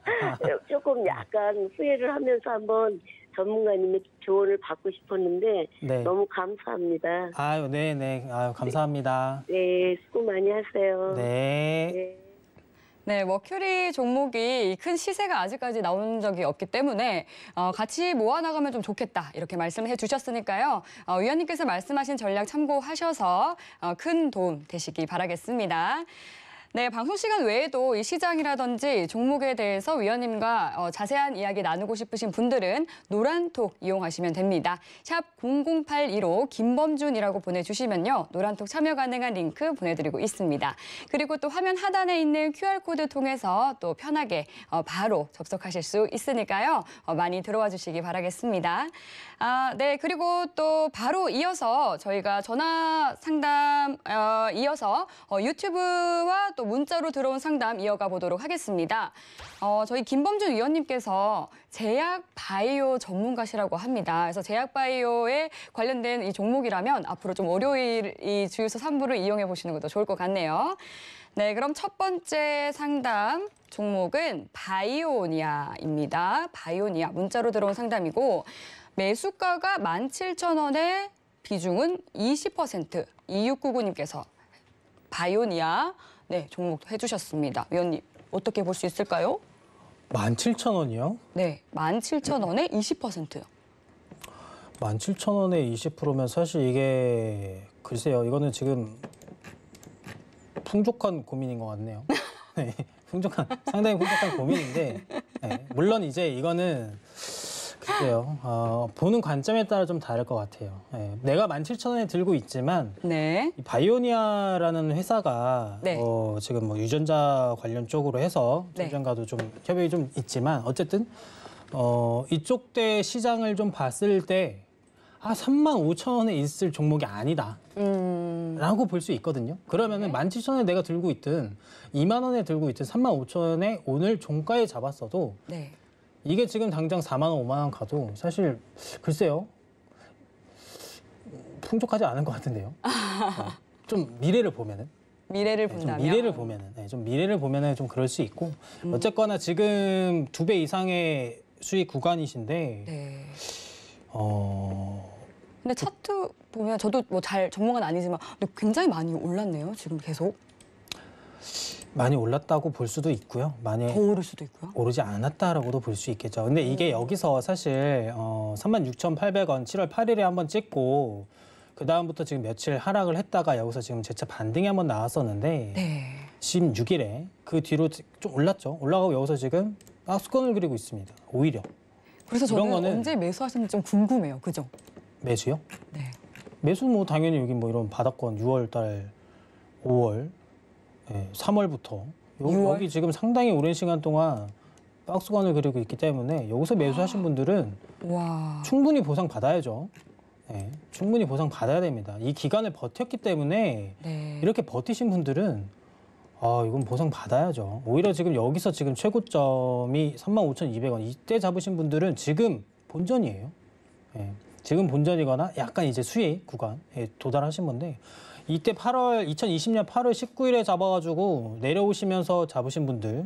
[SPEAKER 9] 조금 약간 후회를 하면서 한번 전문가님의 조언을 받고 싶었는데
[SPEAKER 3] 네.
[SPEAKER 9] 너무 감사합니다.
[SPEAKER 3] 아유, 네, 네. 아유, 감사합니다.
[SPEAKER 9] 네, 수고 많이 하세요.
[SPEAKER 3] 네.
[SPEAKER 9] 네.
[SPEAKER 2] 네, 머큐리 종목이 큰 시세가 아직까지 나온 적이 없기 때문에 어, 같이 모아나가면 좀 좋겠다 이렇게 말씀을 해주셨으니까요. 어, 위원님께서 말씀하신 전략 참고하셔서 어, 큰 도움 되시기 바라겠습니다. 네, 방송 시간 외에도 이 시장이라든지 종목에 대해서 위원님과 어, 자세한 이야기 나누고 싶으신 분들은 노란톡 이용하시면 됩니다. 샵 공공팔일오 김범준이라고 보내주시면요. 노란톡 참여 가능한 링크 보내드리고 있습니다. 그리고 또 화면 하단에 있는 큐알코드 통해서 또 편하게 어, 바로 접속하실 수 있으니까요. 어, 많이 들어와 주시기 바라겠습니다. 아, 네, 그리고 또 바로 이어서 저희가 전화 상담 어, 이어서 어, 유튜브와 또 문자로 들어온 상담 이어가 보도록 하겠습니다. 어, 저희 김범준 위원님께서 제약 바이오 전문가시라고 합니다. 그래서 제약 바이오에 관련된 이 종목이라면 앞으로 좀 월요일 이 주유소 삼 부를 이용해 보시는 것도 좋을 것 같네요. 네, 그럼 첫 번째 상담 종목은 바이오니아입니다. 바이오니아 문자로 들어온 상담이고 매수가가 만 칠천 원에 비중은 이십 퍼센트. 이육구구님께서 바이오니아 네, 종목 해주셨습니다. 위원님, 어떻게 볼 수 있을까요?
[SPEAKER 3] 만 칠천 원이요?
[SPEAKER 2] 네, 만 칠천 원에 이십 퍼센트요.
[SPEAKER 3] 만 칠천 원에 이십 퍼센트면 사실 이게 글쎄요. 이거는 지금 풍족한 고민인 것 같네요. 네, 풍족한 상당히 풍족한 고민인데 네, 물론 이제 이거는 글쎄요. 어, 보는 관점에 따라 좀 다를 것 같아요. 네, 내가 만 칠천 원에 들고 있지만
[SPEAKER 2] 네.
[SPEAKER 3] 이 바이오니아라는 회사가
[SPEAKER 2] 네.
[SPEAKER 3] 어, 지금 뭐 유전자 관련 쪽으로 해서
[SPEAKER 2] 네.
[SPEAKER 3] 투자과도 좀 협업이 좀 있지만 어쨌든 어, 이쪽 대 시장을 좀 봤을 때 아, 삼만 오천 원에 있을 종목이 아니다.
[SPEAKER 2] 음...
[SPEAKER 3] 라고 볼 수 있거든요. 그러면은
[SPEAKER 2] 네.
[SPEAKER 3] 만 칠천 원에 내가 들고 있든 이만 원에 들고 있든 삼만 오천 원에 오늘 종가에 잡았어도
[SPEAKER 2] 네.
[SPEAKER 3] 이게 지금 당장 사만 원, 오만 원 가도 사실 글쎄요. 풍족하지 않은 것 같은데요. 어, 좀 미래를 보면은.
[SPEAKER 2] 미래를
[SPEAKER 3] 네, 좀
[SPEAKER 2] 본다면.
[SPEAKER 3] 미래를 보면은. 네, 좀 미래를 보면은 좀 그럴 수 있고. 음. 어쨌거나 지금 두 배 이상의 수익 구간이신데.
[SPEAKER 2] 네.
[SPEAKER 3] 어.
[SPEAKER 2] 근데 차트 보면 저도 뭐 잘 전문가는 아니지만 근데 굉장히 많이 올랐네요. 지금 계속.
[SPEAKER 3] 많이 올랐다고 볼 수도 있고요. 많이
[SPEAKER 2] 더 오를 수도 있고요.
[SPEAKER 3] 오르지 않았다라고도 볼 수 있겠죠. 근데 이게
[SPEAKER 2] 음.
[SPEAKER 3] 여기서 사실 어, 삼만 육천팔백 원 칠월 팔일에 한번 찍고 그 다음부터 지금 며칠 하락을 했다가 여기서 지금 재차 반등이 한번 나왔었는데
[SPEAKER 2] 네.
[SPEAKER 3] 십육 일에 그 뒤로 좀 올랐죠. 올라가고 여기서 지금 박스권을 그리고 있습니다. 오히려.
[SPEAKER 2] 그래서
[SPEAKER 3] 이런
[SPEAKER 2] 저는
[SPEAKER 3] 거는
[SPEAKER 2] 언제 매수하시는지 좀 궁금해요. 그죠?
[SPEAKER 3] 매수요?
[SPEAKER 2] 네.
[SPEAKER 3] 매수 뭐 당연히 여기 뭐 이런 바닥권 유월 달, 오월, 네, 삼월부터 요,
[SPEAKER 2] 유월?
[SPEAKER 3] 여기 지금 상당히 오랜 시간 동안 박스권을 그리고 있기 때문에 여기서 매수하신 분들은
[SPEAKER 2] 와.
[SPEAKER 3] 충분히 보상 받아야죠. 네, 충분히 보상 받아야 됩니다. 이 기간을 버텼기 때문에
[SPEAKER 2] 네.
[SPEAKER 3] 이렇게 버티신 분들은 아 이건 보상 받아야죠. 오히려 지금 여기서 지금 최고점이 삼만 오천이백 원 이때 잡으신 분들은 지금 본전이에요. 네, 지금 본전이거나 약간 이제 수익 구간에 도달하신 건데 이때 팔월 이천이십 년 팔월 십구일에 잡아가지고 내려오시면서 잡으신 분들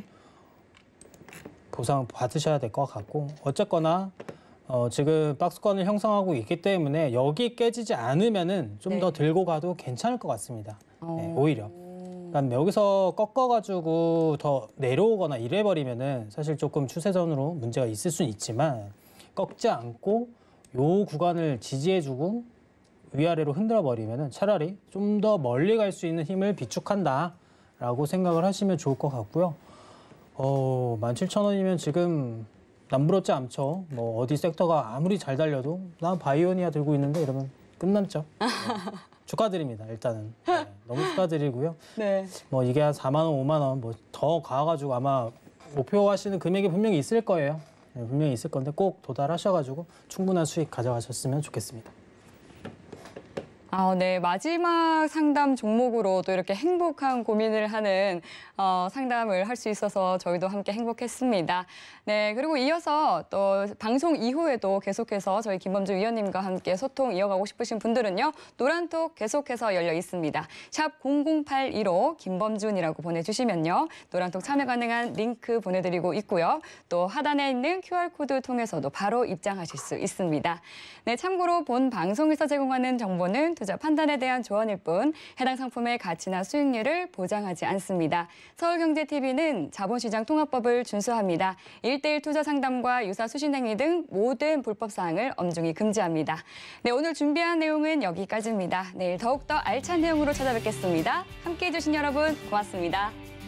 [SPEAKER 3] 보상 받으셔야 될 것 같고 어쨌거나 어, 지금 박스권을 형성하고 있기 때문에 여기 깨지지 않으면은 좀 더
[SPEAKER 2] 네.
[SPEAKER 3] 들고 가도 괜찮을 것 같습니다.
[SPEAKER 2] 어.
[SPEAKER 3] 네, 오히려. 그러니까 여기서 꺾어가지고 더 내려오거나 이래버리면은 사실 조금 추세전으로 문제가 있을 수는 있지만 꺾지 않고 요 구간을 지지해주고 위아래로 흔들어버리면은 차라리 좀 더 멀리 갈 수 있는 힘을 비축한다라고 생각을 하시면 좋을 것 같고요. 어, 만 칠천 원이면 지금 남부럽지 않죠. 뭐 어디 섹터가 아무리 잘 달려도 나 바이오니아 들고 있는데 이러면 끝났죠. 네. 축하드립니다. 일단은 네, 너무 축하드리고요.
[SPEAKER 2] 네.
[SPEAKER 3] 뭐 이게 한 사만 원, 오만 원 뭐 더 가가지고 아마 목표하시는 금액이 분명히 있을 거예요. 분명히 있을 건데 꼭 도달하셔가지고 충분한 수익 가져가셨으면 좋겠습니다.
[SPEAKER 2] 아, 네. 마지막 상담 종목으로 또 이렇게 행복한 고민을 하는 어, 상담을 할 수 있어서 저희도 함께 행복했습니다. 네. 그리고 이어서 또 방송 이후에도 계속해서 저희 김범주 위원님과 함께 소통 이어가고 싶으신 분들은요. 노란톡 계속해서 열려 있습니다. 샵 공공팔이로 김범준이라고 보내주시면요. 노란톡 참여 가능한 링크 보내드리고 있고요. 또 하단에 있는 큐알코드 통해서도 바로 입장하실 수 있습니다. 네. 참고로 본 방송에서 제공하는 정보는 투자 판단에 대한 조언일 뿐 해당 상품의 가치나 수익률을 보장하지 않습니다. 서울경제티비는 자본시장 통합법을 준수합니다. 일대일 투자 상담과 유사 수신행위 등 모든 불법 사항을 엄중히 금지합니다. 네, 오늘 준비한 내용은 여기까지입니다. 내일 더욱더 알찬 내용으로 찾아뵙겠습니다. 함께해 주신 여러분 고맙습니다.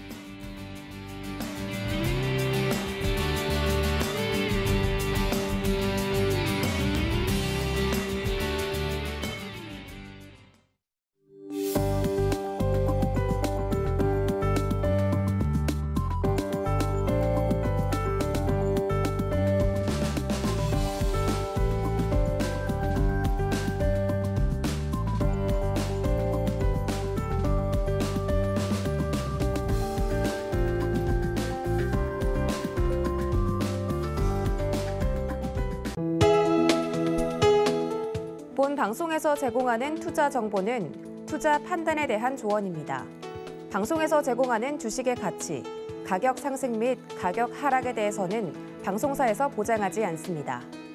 [SPEAKER 1] 본 방송에서 제공하는 투자 정보는 투자 판단에 대한 조언입니다. 방송에서 제공하는 주식의 가치, 가격 상승 및 가격 하락에 대해서는 방송사에서 보장하지 않습니다.